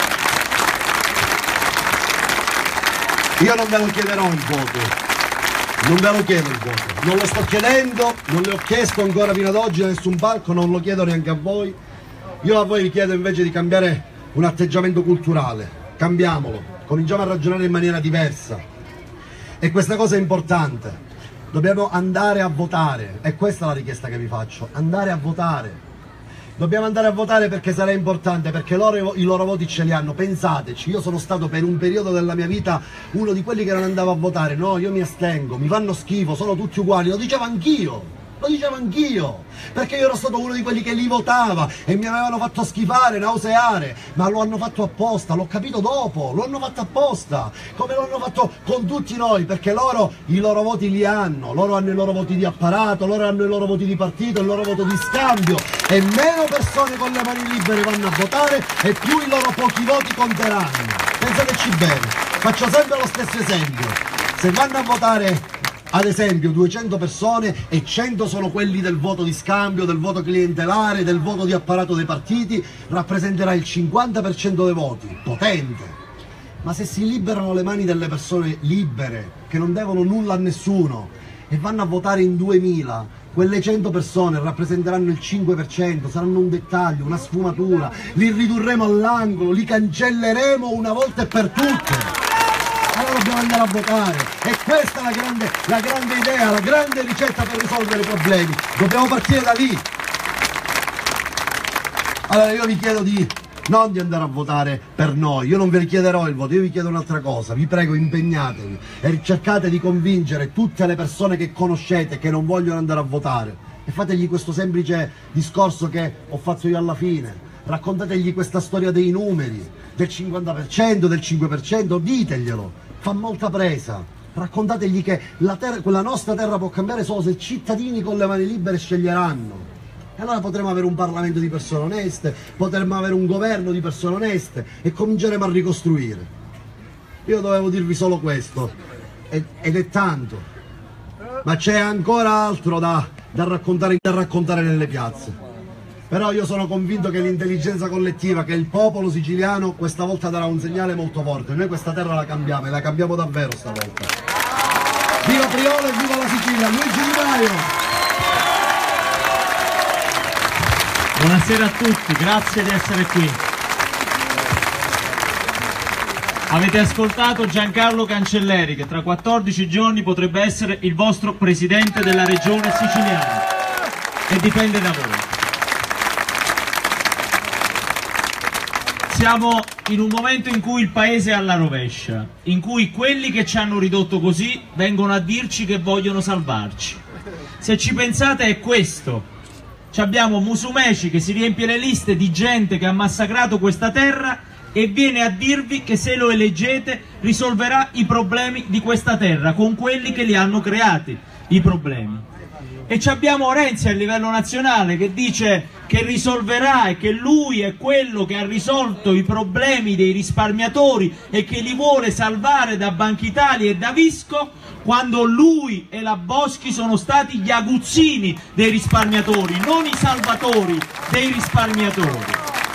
Io non ve lo chiederò il voto, non ve lo chiedo il voto, non lo sto chiedendo, non le ho chiesto ancora fino ad oggi da nessun palco, non lo chiedo neanche a voi. Io a voi vi chiedo invece di cambiare un atteggiamento culturale, cambiamolo, cominciamo a ragionare in maniera diversa. E questa cosa è importante, dobbiamo andare a votare, è questa la richiesta che vi faccio, andare a votare. Dobbiamo andare a votare perché sarà importante, perché loro i loro voti ce li hanno. Pensateci, io sono stato per un periodo della mia vita uno di quelli che non andava a votare. No, io mi astengo, mi fanno schifo, sono tutti uguali, lo dicevo anch'io. Lo dicevo anch'io, perché io ero stato uno di quelli che li votava e mi avevano fatto schifare, nauseare, ma lo hanno fatto apposta, l'ho capito dopo, lo hanno fatto apposta, come lo hanno fatto con tutti noi, perché loro i loro voti li hanno, loro hanno i loro voti di apparato, loro hanno i loro voti di partito, il loro voto di scambio, e meno persone con le mani libere vanno a votare e più i loro pochi voti conteranno. Pensateci bene, faccio sempre lo stesso esempio, se vanno a votare ad esempio duecento persone e cento sono quelli del voto di scambio, del voto clientelare, del voto di apparato dei partiti, rappresenterà il cinquanta per cento dei voti, potente. Ma se si liberano le mani delle persone libere, che non devono nulla a nessuno, e vanno a votare in duemila, quelle cento persone rappresenteranno il cinque per cento, saranno un dettaglio, una sfumatura, li ridurremo all'angolo, li cancelleremo una volta e per tutte. Allora dobbiamo andare a votare, e questa è la grande, la grande idea, la grande ricetta per risolvere i problemi. Dobbiamo partire da lì. Allora io vi chiedo di non di andare a votare per noi, io non vi richiederò il voto, io vi chiedo un'altra cosa, vi prego impegnatevi e cercate di convincere tutte le persone che conoscete che non vogliono andare a votare e fategli questo semplice discorso che ho fatto io alla fine. Raccontategli questa storia dei numeri, del cinquanta per cento, del cinque per cento, diteglielo. Fa molta presa, raccontategli che la, terra, quella nostra terra può cambiare solo se i cittadini con le mani libere sceglieranno. E allora potremo avere un Parlamento di persone oneste, potremo avere un governo di persone oneste e cominceremo a ricostruire. Io dovevo dirvi solo questo, ed, ed è tanto, ma c'è ancora altro da, da, raccontare, da raccontare nelle piazze. Però io sono convinto che l'intelligenza collettiva, che il popolo siciliano questa volta darà un segnale molto forte. Noi questa terra la cambiamo e la cambiamo davvero stavolta. Viva Priolo e viva la Sicilia! Luigi Di Maio! Buonasera a tutti, grazie di essere qui. Avete ascoltato Giancarlo Cancelleri, che tra quattordici giorni potrebbe essere il vostro presidente della regione siciliana. E dipende da voi. Siamo in un momento in cui il paese è alla rovescia, in cui quelli che ci hanno ridotto così vengono a dirci che vogliono salvarci. Se ci pensate è questo. Ci abbiamo Musumeci che si riempie le liste di gente che ha massacrato questa terra e viene a dirvi che se lo eleggete risolverà i problemi di questa terra con quelli che li hanno creati, i problemi. E ci abbiamo Renzi a livello nazionale che dice che risolverà e che lui è quello che ha risolto i problemi dei risparmiatori e che li vuole salvare da Banca Italia e da Visco, quando lui e la Boschi sono stati gli aguzzini dei risparmiatori, non i salvatori dei risparmiatori.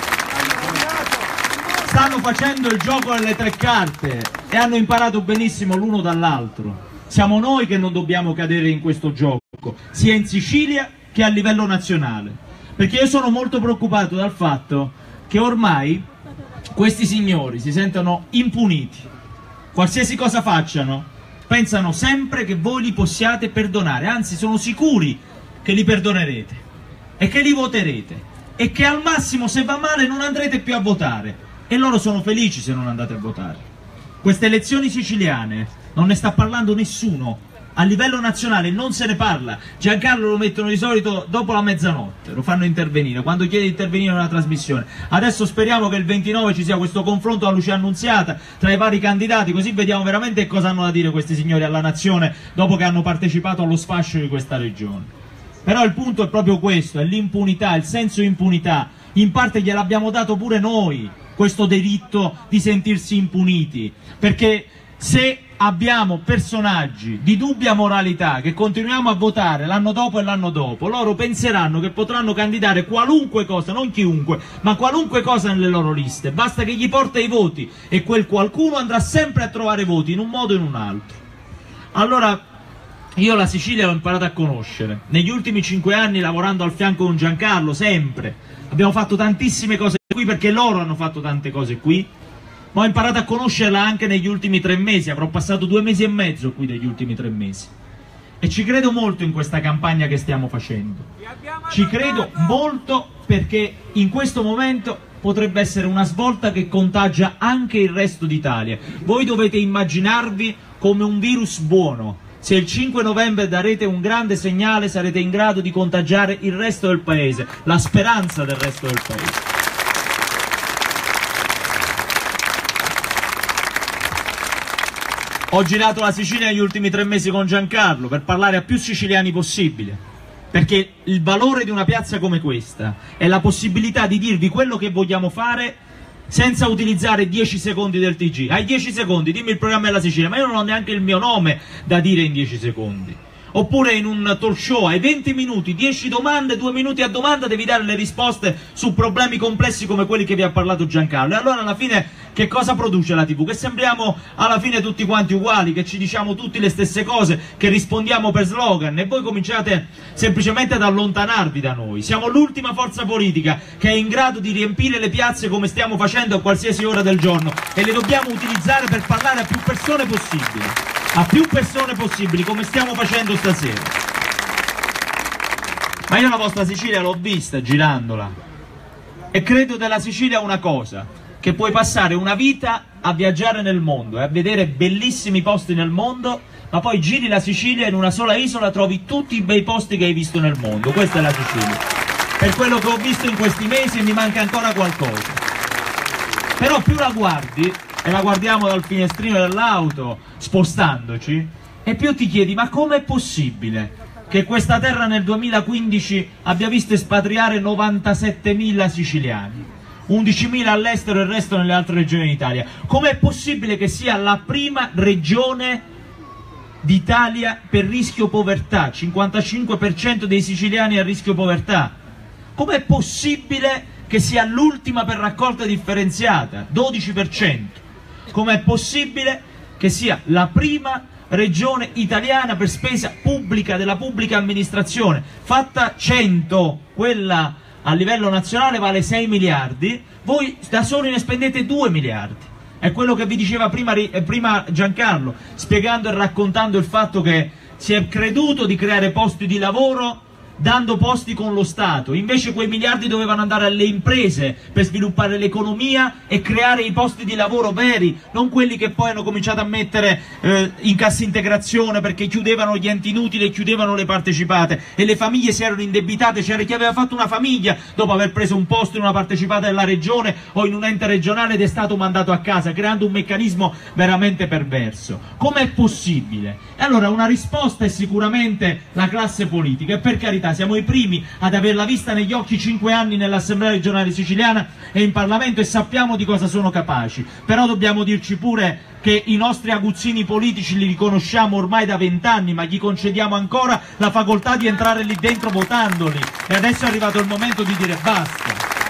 Stanno facendo il gioco delle tre carte e hanno imparato benissimo l'uno dall'altro. Siamo noi che non dobbiamo cadere in questo gioco, sia in Sicilia che a livello nazionale, perché io sono molto preoccupato dal fatto che ormai questi signori si sentono impuniti, qualsiasi cosa facciano pensano sempre che voi li possiate perdonare, anzi sono sicuri che li perdonerete e che li voterete, e che al massimo, se va male, non andrete più a votare, e loro sono felici se non andate a votare. Queste elezioni siciliane non ne sta parlando nessuno. A livello nazionale non se ne parla. Giancarlo lo mettono di solito dopo la mezzanotte, lo fanno intervenire, quando chiede di intervenire in una trasmissione. Adesso speriamo che il ventinove ci sia questo confronto a luce annunziata tra i vari candidati, così vediamo veramente cosa hanno da dire questi signori alla nazione dopo che hanno partecipato allo sfascio di questa regione. Però il punto è proprio questo, è l'impunità, il senso di impunità. In parte gliel'abbiamo dato pure noi, questo diritto di sentirsi impuniti, perché se abbiamo personaggi di dubbia moralità che continuiamo a votare l'anno dopo e l'anno dopo, loro penseranno che potranno candidare qualunque cosa, non chiunque, ma qualunque cosa nelle loro liste, basta che gli porta i voti e quel qualcuno andrà sempre a trovare voti in un modo o in un altro. Allora io la Sicilia l'ho imparata a conoscere negli ultimi cinque anni lavorando al fianco con Giancarlo, sempre. Abbiamo fatto tantissime cose qui perché loro hanno fatto tante cose qui, ma ho imparato a conoscerla anche negli ultimi tre mesi, avrò passato due mesi e mezzo qui negli ultimi tre mesi. E ci credo molto in questa campagna che stiamo facendo. Ci credo molto perché in questo momento potrebbe essere una svolta che contagia anche il resto d'Italia. Voi dovete immaginarvi come un virus buono. Se il cinque novembre darete un grande segnale, sarete in grado di contagiare il resto del paese, la speranza del resto del paese. Ho girato la Sicilia negli ultimi tre mesi con Giancarlo per parlare a più siciliani possibile, perché il valore di una piazza come questa è la possibilità di dirvi quello che vogliamo fare senza utilizzare dieci secondi del T G. Hai dieci secondi, dimmi il programma della Sicilia, ma io non ho neanche il mio nome da dire in dieci secondi. Oppure in un talk show hai venti minuti, dieci domande, due minuti a domanda, devi dare le risposte su problemi complessi come quelli che vi ha parlato Giancarlo. E allora alla fine che cosa produce la tivù? Che sembriamo alla fine tutti quanti uguali, che ci diciamo tutti le stesse cose, che rispondiamo per slogan e voi cominciate semplicemente ad allontanarvi da noi. Siamo l'ultima forza politica che è in grado di riempire le piazze come stiamo facendo a qualsiasi ora del giorno e le dobbiamo utilizzare per parlare a più persone possibili. A più persone possibili, come stiamo facendo stasera. Ma io la vostra Sicilia l'ho vista girandola e credo della Sicilia una cosa, che puoi passare una vita a viaggiare nel mondo e a vedere bellissimi posti nel mondo, ma poi giri la Sicilia e in una sola isola trovi tutti i bei posti che hai visto nel mondo. Questa è la Sicilia, per quello che ho visto in questi mesi, e mi manca ancora qualcosa. Però più la guardi, e la guardiamo dal finestrino dell'auto spostandoci, e più ti chiedi: ma com'è possibile che questa terra nel duemilaquindici abbia visto espatriare novantasettemila siciliani, undicimila all'estero e il resto nelle altre regioni d'Italia? Com'è possibile che sia la prima regione d'Italia per rischio povertà, cinquantacinque per cento dei siciliani a rischio povertà? Com'è possibile che sia l'ultima per raccolta differenziata, dodici per cento? Com'è possibile che sia la prima regione italiana per spesa pubblica della pubblica amministrazione, fatta cento, quella a livello nazionale vale sei miliardi, voi da soli ne spendete due miliardi. È quello che vi diceva prima, prima Giancarlo, spiegando e raccontando il fatto che si è creduto di creare posti di lavoro dando posti con lo Stato, invece quei miliardi dovevano andare alle imprese per sviluppare l'economia e creare i posti di lavoro veri, non quelli che poi hanno cominciato a mettere eh, in cassa integrazione perché chiudevano gli enti inutili e chiudevano le partecipate e le famiglie si erano indebitate. C'era chi aveva fatto una famiglia dopo aver preso un posto in una partecipata della regione o in un ente regionale ed è stato mandato a casa, creando un meccanismo veramente perverso. Com'è possibile? E allora una risposta è sicuramente la classe politica, e per carità siamo i primi ad averla vista negli occhi cinque anni nell'Assemblea regionale siciliana e in Parlamento e sappiamo di cosa sono capaci, però dobbiamo dirci pure che i nostri aguzzini politici li riconosciamo ormai da vent'anni, ma gli concediamo ancora la facoltà di entrare lì dentro votandoli, e adesso è arrivato il momento di dire basta.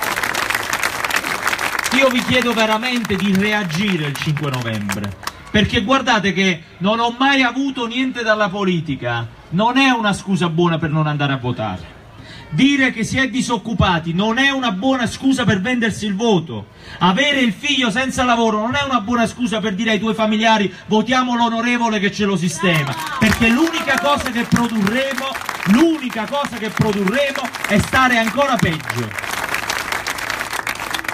Io vi chiedo veramente di reagire il cinque novembre, perché guardate che non ho mai avuto niente dalla politica, non è una scusa buona per non andare a votare. Dire che si è disoccupati non è una buona scusa per vendersi il voto. Avere il figlio senza lavoro non è una buona scusa per dire ai tuoi familiari votiamo l'onorevole che ce lo sistema, perché l'unica cosa che produrremo, l'unica cosa che produrremo è stare ancora peggio.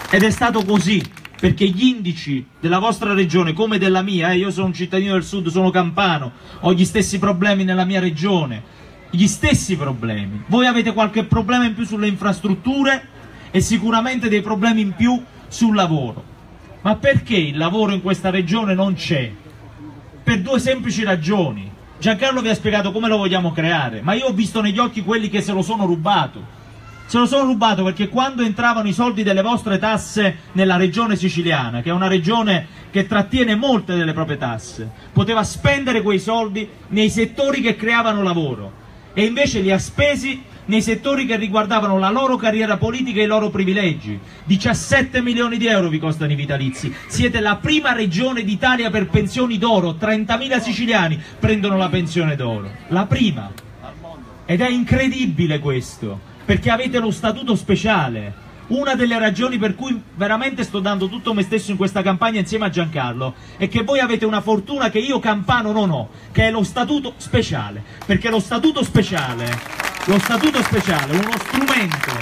Ed è stato così, perché gli indici della vostra regione, come della mia, eh, io sono un cittadino del sud, sono campano, ho gli stessi problemi nella mia regione, gli stessi problemi. Voi avete qualche problema in più sulle infrastrutture e sicuramente dei problemi in più sul lavoro. Ma perché il lavoro in questa regione non c'è? Per due semplici ragioni. Giancarlo vi ha spiegato come lo vogliamo creare, ma io ho visto negli occhi quelli che se lo sono rubato. Se lo sono rubato perché quando entravano i soldi delle vostre tasse nella regione siciliana, che è una regione che trattiene molte delle proprie tasse, poteva spendere quei soldi nei settori che creavano lavoro e invece li ha spesi nei settori che riguardavano la loro carriera politica e i loro privilegi. diciassette milioni di euro vi costano i vitalizi. Siete la prima regione d'Italia per pensioni d'oro, trentamila siciliani prendono la pensione d'oro. La prima. Ed è incredibile questo, perché avete lo statuto speciale. Una delle ragioni per cui veramente sto dando tutto me stesso in questa campagna insieme a Giancarlo è che voi avete una fortuna che io campano non ho, che è lo statuto speciale, perché lo statuto speciale, lo statuto speciale è uno strumento,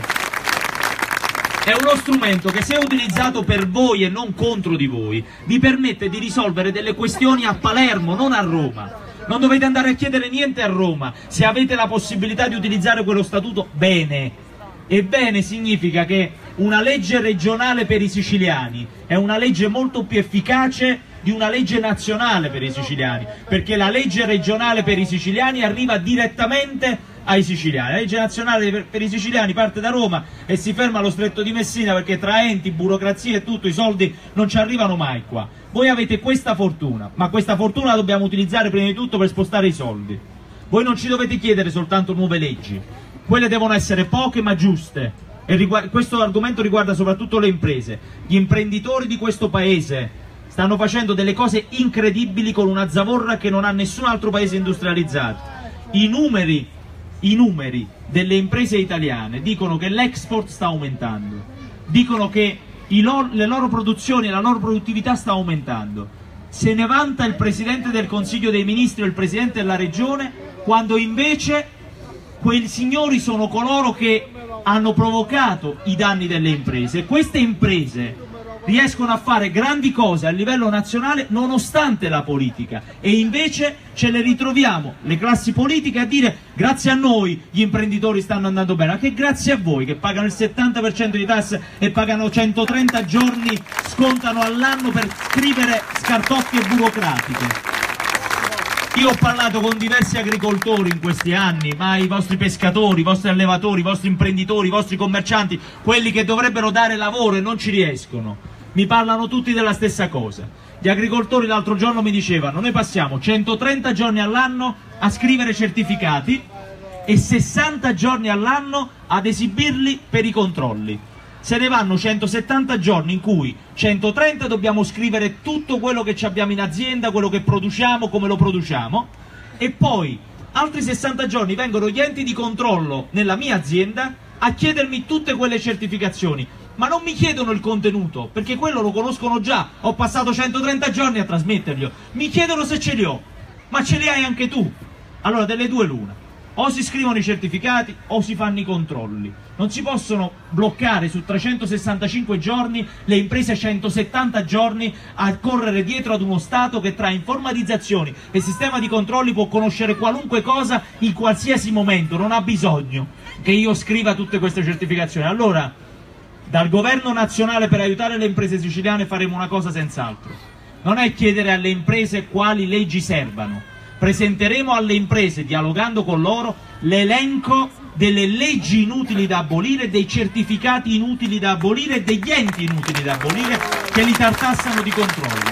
è uno strumento che se utilizzato per voi e non contro di voi, vi permette di risolvere delle questioni a Palermo, non a Roma. Non dovete andare a chiedere niente a Roma, se avete la possibilità di utilizzare quello statuto, bene. E bene significa che una legge regionale per i siciliani è una legge molto più efficace di una legge nazionale per i siciliani, perché la legge regionale per i siciliani arriva direttamente ai siciliani. La legge nazionale per, per i siciliani parte da Roma e si ferma allo Stretto di Messina, perché tra enti, burocrazia e tutto i soldi non ci arrivano mai qua. Voi avete questa fortuna, ma questa fortuna la dobbiamo utilizzare prima di tutto per spostare i soldi. Voi non ci dovete chiedere soltanto nuove leggi, quelle devono essere poche ma giuste, e questo argomento riguarda soprattutto le imprese. Gli imprenditori di questo paese stanno facendo delle cose incredibili con una zavorra che non ha nessun altro paese industrializzato. I numeri, i numeri delle imprese italiane dicono che l'export sta aumentando, dicono che i loro, le loro produzioni e la loro produttività sta aumentando. Se ne vanta il Presidente del Consiglio dei Ministri o il Presidente della Regione, quando invece quei signori sono coloro che hanno provocato i danni delle imprese. Queste imprese riescono a fare grandi cose a livello nazionale nonostante la politica, e invece ce le ritroviamo, le classi politiche, a dire grazie a noi gli imprenditori stanno andando bene. Ma che grazie a voi che pagano il settanta per cento di tasse e pagano centotrenta giorni, scontano all'anno per scrivere scartoffie burocratiche. Io ho parlato con diversi agricoltori in questi anni, ma i vostri pescatori, i vostri allevatori, i vostri imprenditori, i vostri commercianti, quelli che dovrebbero dare lavoro e non ci riescono, mi parlano tutti della stessa cosa. Gli agricoltori l'altro giorno mi dicevano: noi passiamo centotrenta giorni all'anno a scrivere certificati e sessanta giorni all'anno ad esibirli per i controlli. Se ne vanno centosettanta giorni in cui centotrenta dobbiamo scrivere tutto quello che abbiamo in azienda, quello che produciamo, come lo produciamo, e poi altri sessanta giorni vengono gli enti di controllo nella mia azienda a chiedermi tutte quelle certificazioni, ma non mi chiedono il contenuto, perché quello lo conoscono già, ho passato centotrenta giorni a trasmetterglielo, mi chiedono se ce li ho, ma ce li hai anche tu. Allora delle due l'una: o si scrivono i certificati o si fanno i controlli. Non si possono bloccare su trecentosessantacinque giorni le imprese centosettanta giorni a correre dietro ad uno Stato che tra informatizzazioni e sistema di controlli può conoscere qualunque cosa in qualsiasi momento. Non ha bisogno che io scriva tutte queste certificazioni. Allora, dal governo nazionale, per aiutare le imprese siciliane, faremo una cosa senz'altro: non è chiedere alle imprese quali leggi servano. Presenteremo alle imprese, dialogando con loro, l'elenco delle leggi inutili da abolire, dei certificati inutili da abolire e degli enti inutili da abolire che li tartassano di controlli.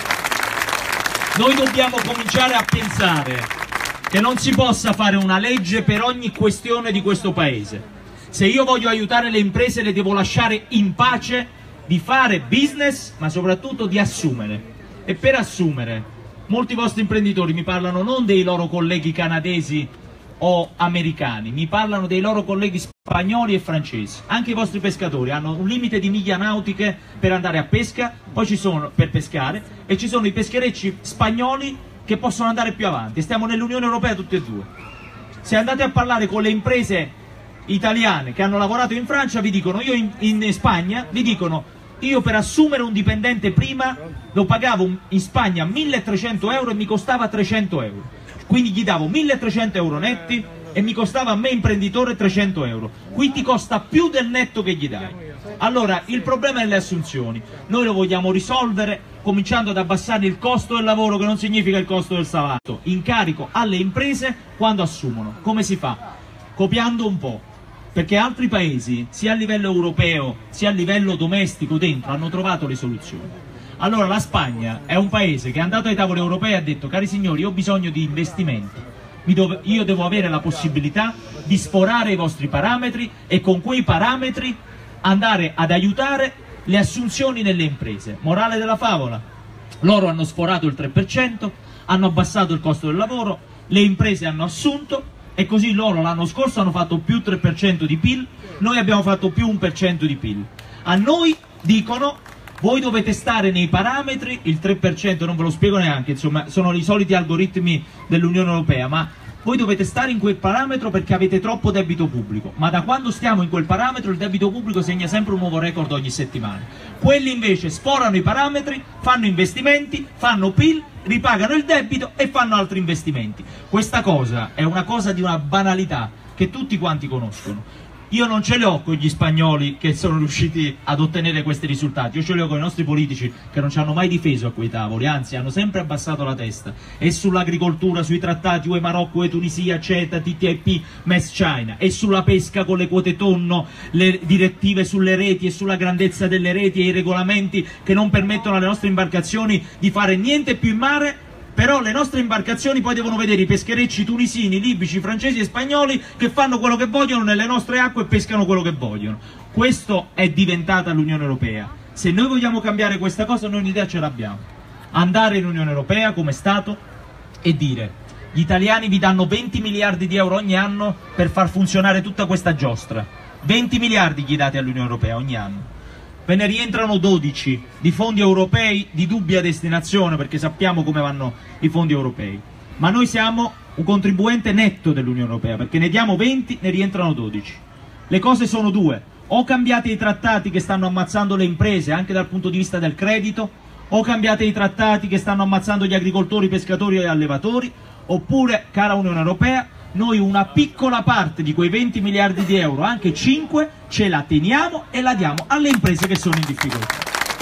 Noi dobbiamo cominciare a pensare che non si possa fare una legge per ogni questione di questo Paese. Se io voglio aiutare le imprese, le devo lasciare in pace di fare business, ma soprattutto di assumere. E per assumere, molti vostri imprenditori mi parlano non dei loro colleghi canadesi o americani, mi parlano dei loro colleghi spagnoli e francesi. Anche i vostri pescatori hanno un limite di miglia nautiche per andare a pesca, poi ci sono per pescare, e ci sono i pescherecci spagnoli che possono andare più avanti. Stiamo nell'Unione Europea tutti e due. Se andate a parlare con le imprese italiane che hanno lavorato in Francia, vi dicono, io in, in Spagna, vi dicono: Io per assumere un dipendente prima lo pagavo in Spagna milletrecento euro e mi costava trecento euro. Quindi gli davo milletrecento euro netti e mi costava a me imprenditore trecento euro. Qui ti costa più del netto che gli dai. Allora il problema è le assunzioni. Noi lo vogliamo risolvere cominciando ad abbassare il costo del lavoro, che non significa il costo del salario, in carico alle imprese quando assumono. Come si fa? Copiando un po'. Perché altri paesi, sia a livello europeo sia a livello domestico dentro, hanno trovato le soluzioni. Allora la Spagna è un paese che è andato ai tavoli europei e ha detto: cari signori, io ho bisogno di investimenti, io devo avere la possibilità di sforare i vostri parametri e con quei parametri andare ad aiutare le assunzioni nelle imprese. Morale della favola: loro hanno sforato il tre per cento, hanno abbassato il costo del lavoro, le imprese hanno assunto, e così loro l'anno scorso hanno fatto più tre per cento di P I L, noi abbiamo fatto più uno per cento di P I L. A noi dicono: voi dovete stare nei parametri, il tre per cento non ve lo spiego neanche, insomma sono i soliti algoritmi dell'Unione Europea, ma voi dovete stare in quel parametro perché avete troppo debito pubblico. Ma da quando stiamo in quel parametro il debito pubblico segna sempre un nuovo record ogni settimana. Quelli invece sforano i parametri, fanno investimenti, fanno P I L, ripagano il debito e fanno altri investimenti. Questa cosa è una cosa di una banalità che tutti quanti conoscono. Io non ce le ho con gli spagnoli che sono riusciti ad ottenere questi risultati, io ce le ho con i nostri politici che non ci hanno mai difeso a quei tavoli, anzi hanno sempre abbassato la testa, e sull'agricoltura, sui trattati U E Marocco, U E Tunisia, CETA, T T I P, M E S China, e sulla pesca con le quote tonno, le direttive sulle reti e sulla grandezza delle reti e i regolamenti che non permettono alle nostre imbarcazioni di fare niente più in mare. Però le nostre imbarcazioni poi devono vedere i pescherecci tunisini, libici, francesi e spagnoli che fanno quello che vogliono nelle nostre acque e pescano quello che vogliono. Questo è diventata l'Unione Europea. Se noi vogliamo cambiare questa cosa, noi un'idea ce l'abbiamo. Andare in Unione Europea come Stato e dire: gli italiani vi danno venti miliardi di euro ogni anno per far funzionare tutta questa giostra. venti miliardi gli date all'Unione Europea ogni anno. Ve ne rientrano dodici di fondi europei di dubbia destinazione, perché sappiamo come vanno i fondi europei. Ma noi siamo un contribuente netto dell'Unione Europea, perché ne diamo venti, ne rientrano dodici. Le cose sono due: o cambiate i trattati che stanno ammazzando le imprese anche dal punto di vista del credito, o cambiate i trattati che stanno ammazzando gli agricoltori, pescatori e allevatori, oppure, cara Unione Europea, noi una piccola parte di quei venti miliardi di euro, anche cinque, ce la teniamo e la diamo alle imprese che sono in difficoltà.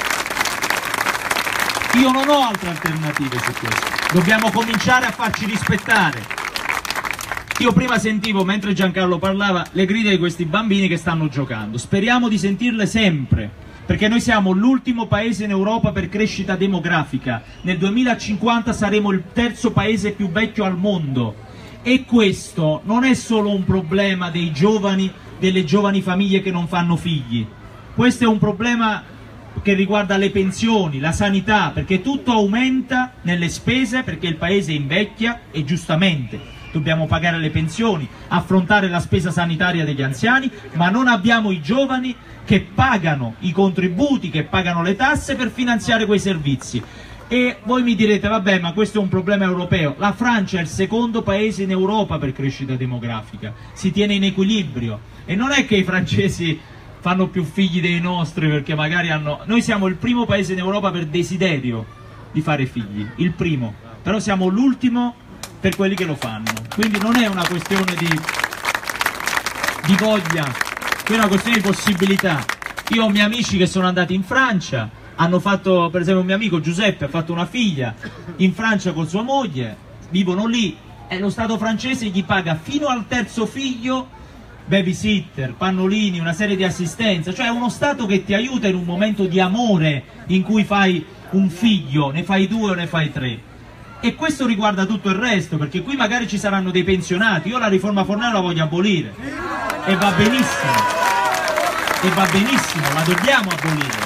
Io non ho altre alternative su questo. Dobbiamo cominciare a farci rispettare. Io prima sentivo, mentre Giancarlo parlava, le grida di questi bambini che stanno giocando. Speriamo di sentirle sempre, perché noi siamo l'ultimo paese in Europa per crescita demografica. Nel duemilacinquanta saremo il terzo paese più vecchio al mondo. E questo non è solo un problema dei giovani, delle giovani famiglie che non fanno figli. Questo è un problema che riguarda le pensioni, la sanità, perché tutto aumenta nelle spese perché il paese invecchia e giustamente dobbiamo pagare le pensioni, affrontare la spesa sanitaria degli anziani, ma non abbiamo i giovani che pagano i contributi, che pagano le tasse per finanziare quei servizi. E voi mi direte: vabbè, ma questo è un problema europeo. La Francia è il secondo paese in Europa per crescita demografica, si tiene in equilibrio, e non è che i francesi fanno più figli dei nostri perché magari hanno... Noi siamo il primo paese in Europa per desiderio di fare figli, il primo, però siamo l'ultimo per quelli che lo fanno, quindi non è una questione di, di voglia, è una questione di possibilità. Io ho miei amici che sono andati in Francia, hanno fatto, per esempio un mio amico Giuseppe ha fatto una figlia in Francia con sua moglie, vivono lì e lo Stato francese gli paga fino al terzo figlio babysitter, pannolini, una serie di assistenza, cioè uno Stato che ti aiuta in un momento di amore in cui fai un figlio, ne fai due o ne fai tre. E questo riguarda tutto il resto, perché qui magari ci saranno dei pensionati. Io la riforma Fornero la voglio abolire e va benissimo, e va benissimo, la dobbiamo abolire.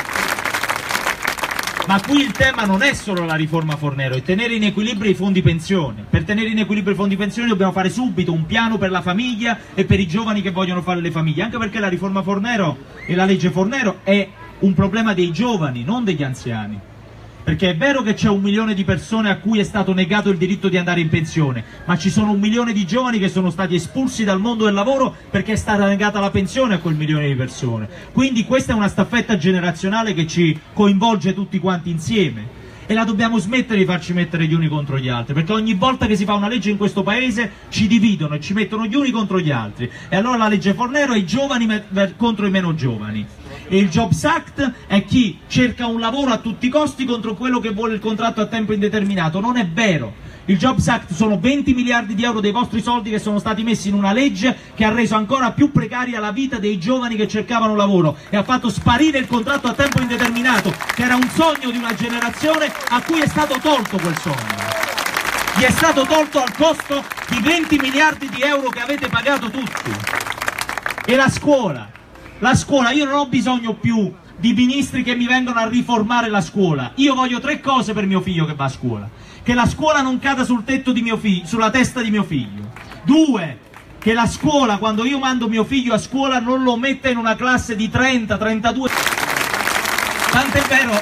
Ma qui il tema non è solo la riforma Fornero, è tenere in equilibrio i fondi pensione. Per tenere in equilibrio i fondi pensione dobbiamo fare subito un piano per la famiglia e per i giovani che vogliono fare le famiglie, anche perché la riforma Fornero e la legge Fornero è un problema dei giovani, non degli anziani. perché è vero che c'è un milione di persone a cui è stato negato il diritto di andare in pensione, ma ci sono un milione di giovani che sono stati espulsi dal mondo del lavoro perché è stata negata la pensione a quel milione di persone. Quindi questa è una staffetta generazionale che ci coinvolge tutti quanti insieme. E la dobbiamo smettere di farci mettere gli uni contro gli altri, perché ogni volta che si fa una legge in questo paese ci dividono e ci mettono gli uni contro gli altri, e allora la legge Fornero è i giovani contro i meno giovani, e il Jobs Act è chi cerca un lavoro a tutti i costi contro quello che vuole il contratto a tempo indeterminato. Non è vero. Il Jobs Act sono venti miliardi di euro dei vostri soldi che sono stati messi in una legge che ha reso ancora più precaria la vita dei giovani che cercavano lavoro e ha fatto sparire il contratto a tempo indeterminato, che era un sogno di una generazione a cui è stato tolto quel sogno. Gli è stato tolto al costo di venti miliardi di euro che avete pagato tutti. E la scuola, la scuola, io non ho bisogno più di ministri che mi vengono a riformare la scuola. Io voglio tre cose per mio figlio che va a scuola: che la scuola non cada sul tetto di mio figlio, sulla testa di mio figlio; due, che la scuola, quando io mando mio figlio a scuola, non lo metta in una classe di trenta trentadue. Tant'è vero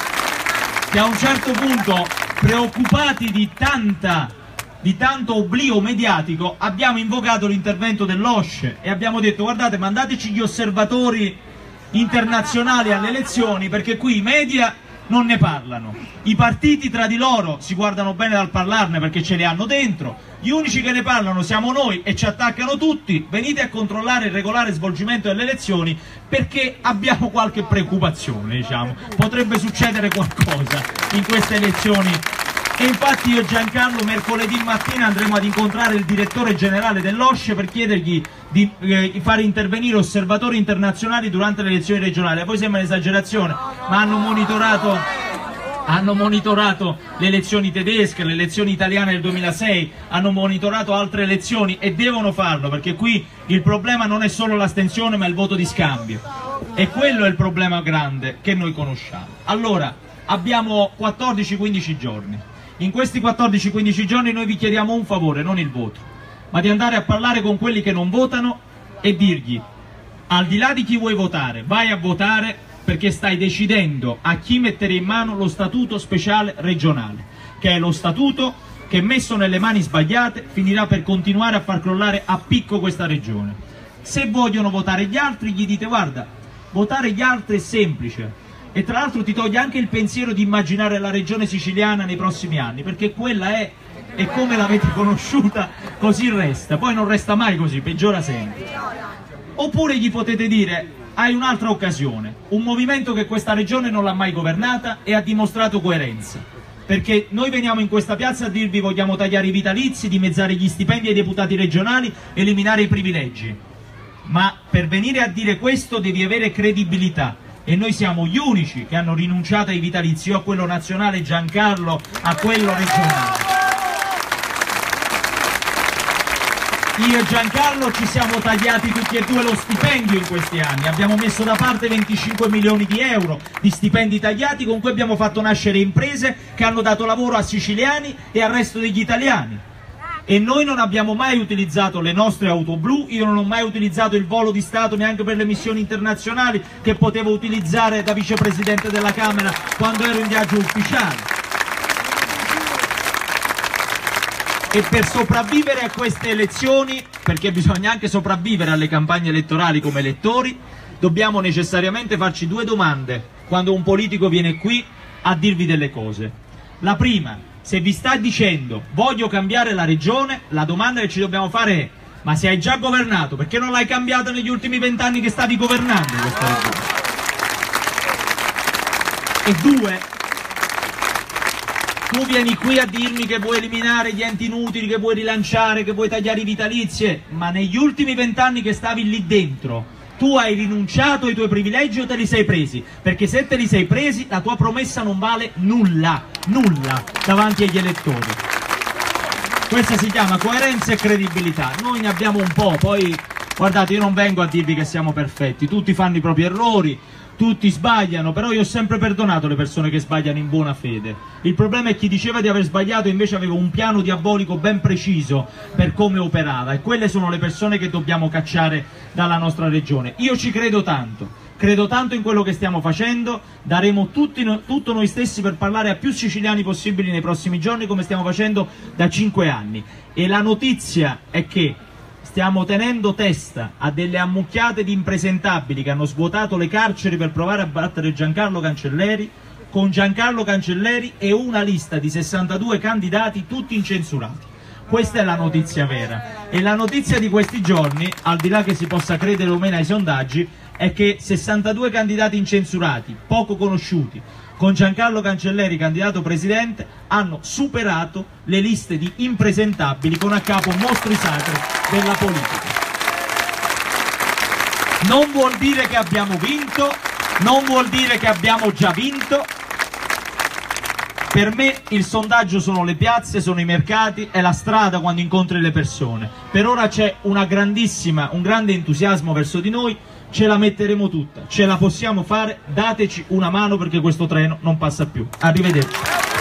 che a un certo punto, preoccupati di tanta di tanto oblio mediatico, abbiamo invocato l'intervento dell'O S C E e abbiamo detto: guardate, mandateci gli osservatori internazionali alle elezioni, perché qui i media non ne parlano, i partiti tra di loro si guardano bene dal parlarne perché ce li hanno dentro, gli unici che ne parlano siamo noi e ci attaccano tutti. Venite a controllare il regolare svolgimento delle elezioni, perché abbiamo qualche preoccupazione, diciamo, potrebbe succedere qualcosa in queste elezioni. E infatti io e Giancarlo mercoledì mattina andremo ad incontrare il direttore generale dell'O S C E per chiedergli di eh, fare intervenire osservatori internazionali durante le elezioni regionali. A voi sembra un'esagerazione, ma hanno monitorato, hanno monitorato le elezioni tedesche, le elezioni italiane del duemilasei, hanno monitorato altre elezioni e devono farlo, perché qui il problema non è solo l'astensione ma il voto di scambio, e quello è il problema grande che noi conosciamo. Allora, abbiamo quattordici quindici giorni. In questi quattordici quindici giorni noi vi chiediamo un favore, non il voto, ma di andare a parlare con quelli che non votano e dirgli: al di là di chi vuoi votare, vai a votare, perché stai decidendo a chi mettere in mano lo statuto speciale regionale, che è lo statuto che, messo nelle mani sbagliate, finirà per continuare a far crollare a picco questa regione. Se vogliono votare gli altri, gli dite: guarda, votare gli altri è semplice, e tra l'altro ti toglie anche il pensiero di immaginare la regione siciliana nei prossimi anni, perché quella è, e come l'avete conosciuta così resta, poi non resta mai così, peggiora sempre. Oppure gli potete dire: hai un'altra occasione, un movimento che questa regione non l'ha mai governata e ha dimostrato coerenza, perché noi veniamo in questa piazza a dirvi: vogliamo tagliare i vitalizi, dimezzare gli stipendi ai deputati regionali, eliminare i privilegi. Ma per venire a dire questo devi avere credibilità, e noi siamo gli unici che hanno rinunciato ai vitalizi, io a quello nazionale, Giancarlo a quello regionale. Io e Giancarlo ci siamo tagliati tutti e due lo stipendio in questi anni, abbiamo messo da parte venticinque milioni di euro di stipendi tagliati, con cui abbiamo fatto nascere imprese che hanno dato lavoro a siciliani e al resto degli italiani. E noi non abbiamo mai utilizzato le nostre auto blu, io non ho mai utilizzato il volo di Stato neanche per le missioni internazionali che potevo utilizzare da vicepresidente della Camera quando ero in viaggio ufficiale. E per sopravvivere a queste elezioni, perché bisogna anche sopravvivere alle campagne elettorali come elettori, dobbiamo necessariamente farci due domande quando un politico viene qui a dirvi delle cose. La prima: se vi sta dicendo voglio cambiare la regione, la domanda che ci dobbiamo fare è: ma se hai già governato, perché non l'hai cambiata negli ultimi vent'anni che stavi governando questa regione? E due, tu vieni qui a dirmi che vuoi eliminare gli enti inutili, che vuoi rilanciare, che vuoi tagliare i vitalizi, ma negli ultimi vent'anni che stavi lì dentro tu hai rinunciato ai tuoi privilegi o te li sei presi? Perché se te li sei presi, la tua promessa non vale nulla, nulla davanti agli elettori. Questa si chiama coerenza e credibilità. Noi ne abbiamo un po', poi guardate, io non vengo a dirvi che siamo perfetti, tutti fanno i propri errori, tutti sbagliano, però io ho sempre perdonato le persone che sbagliano in buona fede. Il problema è chi diceva di aver sbagliato invece aveva un piano diabolico ben preciso per come operava, e quelle sono le persone che dobbiamo cacciare dalla nostra regione. Io ci credo tanto, credo tanto in quello che stiamo facendo, daremo tutti, tutto noi stessi per parlare a più siciliani possibili nei prossimi giorni, come stiamo facendo da cinque anni. E la notizia è che stiamo tenendo testa a delle ammucchiate di impresentabili che hanno svuotato le carceri per provare a battere Giancarlo Cancelleri, con Giancarlo Cancelleri e una lista di sessantadue candidati tutti incensurati. Questa è la notizia vera. E la notizia di questi giorni, al di là che si possa credere o meno ai sondaggi, è che sessantadue candidati incensurati, poco conosciuti, con Giancarlo Cancelleri candidato presidente, hanno superato le liste di impresentabili con a capo mostri sacri della politica. Non vuol dire che abbiamo vinto, non vuol dire che abbiamo già vinto. Per me il sondaggio sono le piazze, sono i mercati, è la strada quando incontri le persone. Per ora c'è una grandissima, un grande entusiasmo verso di noi, ce la metteremo tutta, ce la possiamo fare, dateci una mano perché questo treno non passa più. Arrivederci.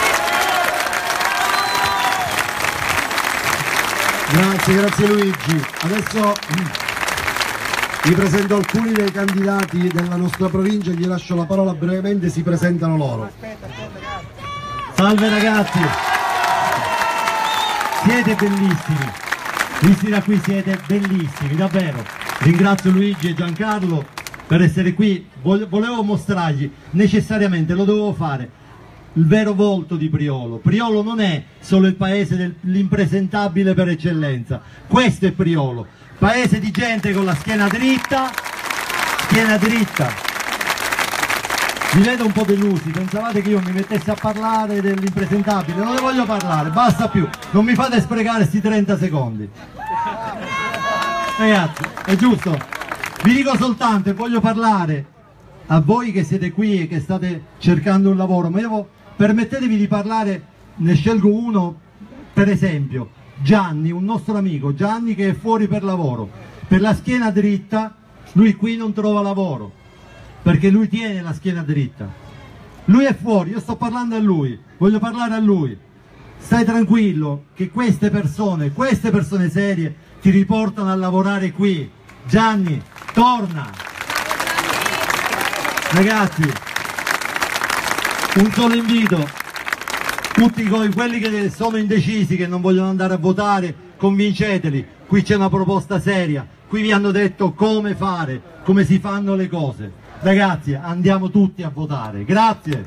Grazie, grazie Luigi. Adesso vi presento alcuni dei candidati della nostra provincia, gli lascio la parola brevemente, si presentano loro. Salve ragazzi, siete bellissimi, visti da qui siete bellissimi, davvero. Ringrazio Luigi e Giancarlo per essere qui, volevo mostrargli, necessariamente lo dovevo fare, il vero volto di Priolo. Priolo non è solo il paese dell'impresentabile per eccellenza, questo è Priolo, paese di gente con la schiena dritta, schiena dritta. Vi vedo un po' delusi, pensavate che io mi mettessi a parlare dell'impresentabile, non ne voglio parlare, basta più, non mi fate sprecare questi trenta secondi. Ragazzi, è giusto, vi dico soltanto e voglio parlare a voi che siete qui e che state cercando un lavoro, ma io permettetevi di parlare, ne scelgo uno per esempio, Gianni, un nostro amico, Gianni che è fuori per lavoro, per la schiena dritta, lui qui non trova lavoro. Perché lui tiene la schiena dritta, lui è fuori, io sto parlando a lui, voglio parlare a lui. Stai tranquillo che queste persone, queste persone serie ti riportano a lavorare qui. Gianni, torna. Ragazzi, un solo invito, tutti quelli che sono indecisi, che non vogliono andare a votare, convinceteli, qui c'è una proposta seria, qui vi hanno detto come fare, come si fanno le cose. Ragazzi, andiamo tutti a votare. Grazie.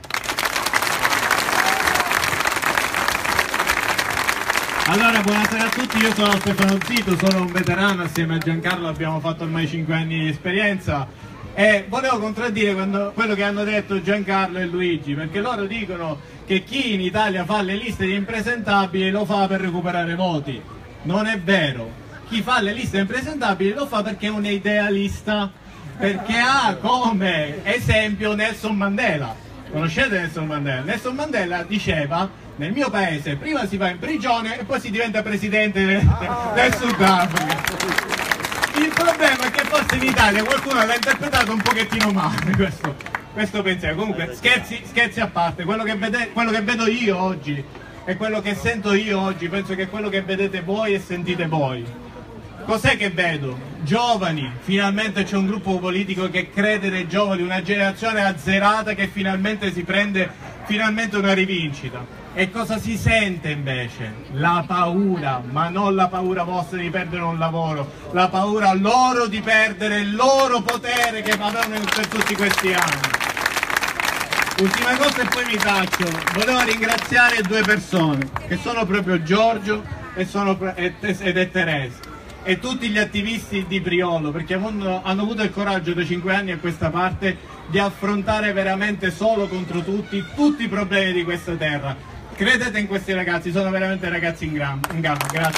Allora, buonasera a tutti, io sono Stefano Zito, sono un veterano, assieme a Giancarlo abbiamo fatto ormai cinque anni di esperienza e volevo contraddire quando, quello che hanno detto Giancarlo e Luigi, perché loro dicono che chi in Italia fa le liste di impresentabili lo fa per recuperare voti. Non è vero, chi fa le liste impresentabili lo fa perché è un idealista, perché ha come esempio Nelson Mandela. Conoscete Nelson Mandela? Nelson Mandela diceva: nel mio paese prima si va in prigione e poi si diventa presidente del, del Sudafrica. Il problema è che forse in Italia qualcuno l'ha interpretato un pochettino male questo, questo pensiero. Comunque scherzi, scherzi a parte, quello che, vede, quello che vedo io oggi e quello che sento io oggi penso che è quello che vedete voi e sentite voi. Cos'è che vedo? Giovani, finalmente c'è un gruppo politico che crede nei giovani, una generazione azzerata che finalmente si prende finalmente una rivincita. E cosa si sente invece? La paura, ma non la paura vostra di perdere un lavoro, la paura loro di perdere il loro potere che avevano per tutti questi anni. Ultima cosa e poi mi taccio, volevo ringraziare due persone, che sono proprio Giorgio e sono, ed è Teresa. E tutti gli attivisti di Priolo, perché hanno, hanno avuto il coraggio da cinque anni a questa parte di affrontare veramente solo contro tutti, tutti i problemi di questa terra. Credete in questi ragazzi, sono veramente ragazzi in, gran, in gamba. Grazie.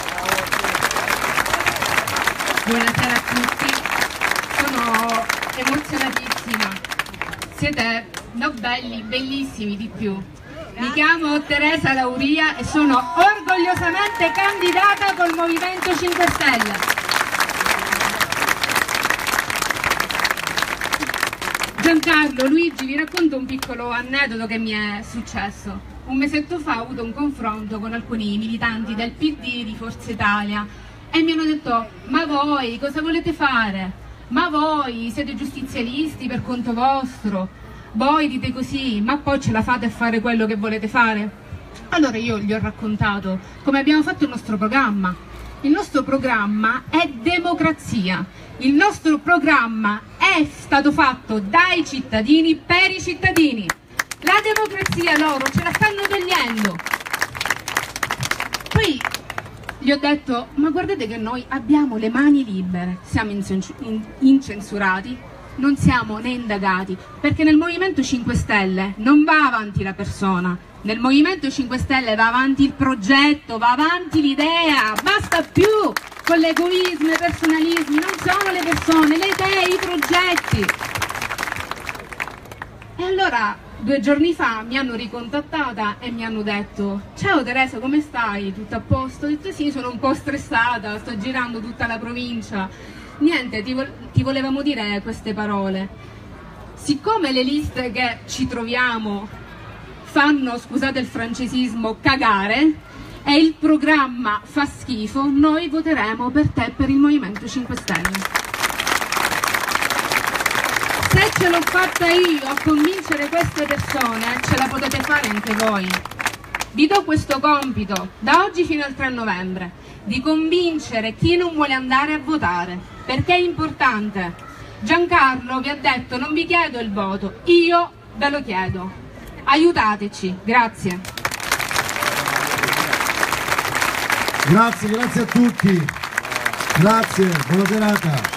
Buonasera a tutti, sono emozionatissima, siete no, belli, bellissimi di più. Mi chiamo Teresa Lauria e sono orgogliosamente candidata col Movimento cinque Stelle. Giancarlo, Luigi, vi racconto un piccolo aneddoto che mi è successo. Un mesetto fa ho avuto un confronto con alcuni militanti del P D di Forza Italia e mi hanno detto: ma voi cosa volete fare? ma voi siete giustizialisti per conto vostro, voi dite così, ma poi ce la fate a fare quello che volete fare? Allora io gli ho raccontato come abbiamo fatto il nostro programma. Il nostro programma è democrazia, il nostro programma è stato fatto dai cittadini per i cittadini. La democrazia loro ce la stanno togliendo. Poi gli ho detto, ma guardate che noi abbiamo le mani libere, siamo incensurati, non siamo né indagati, perché nel Movimento cinque Stelle non va avanti la persona, nel Movimento cinque Stelle va avanti il progetto, va avanti l'idea, basta più con l'egoismo, i personalismi, non sono le persone, le idee, i progetti. E allora due giorni fa mi hanno ricontattata e mi hanno detto: ciao Teresa, come stai? Tutto a posto? Ho detto sì, sono un po' stressata, sto girando tutta la provincia. Niente, ti, vo ti volevamo dire queste parole. Siccome le liste che ci troviamo fanno, scusate il francesismo, cagare, e il programma fa schifo, noi voteremo per te, per il Movimento cinque Stelle. Se ce l'ho fatta io a convincere queste persone, ce la potete fare anche voi. Vi do questo compito, da oggi fino al tre novembre, di convincere chi non vuole andare a votare, perché è importante. Giancarlo vi ha detto: non vi chiedo il voto, io ve lo chiedo. Aiutateci, grazie. Grazie, grazie a tutti. Grazie, buona serata.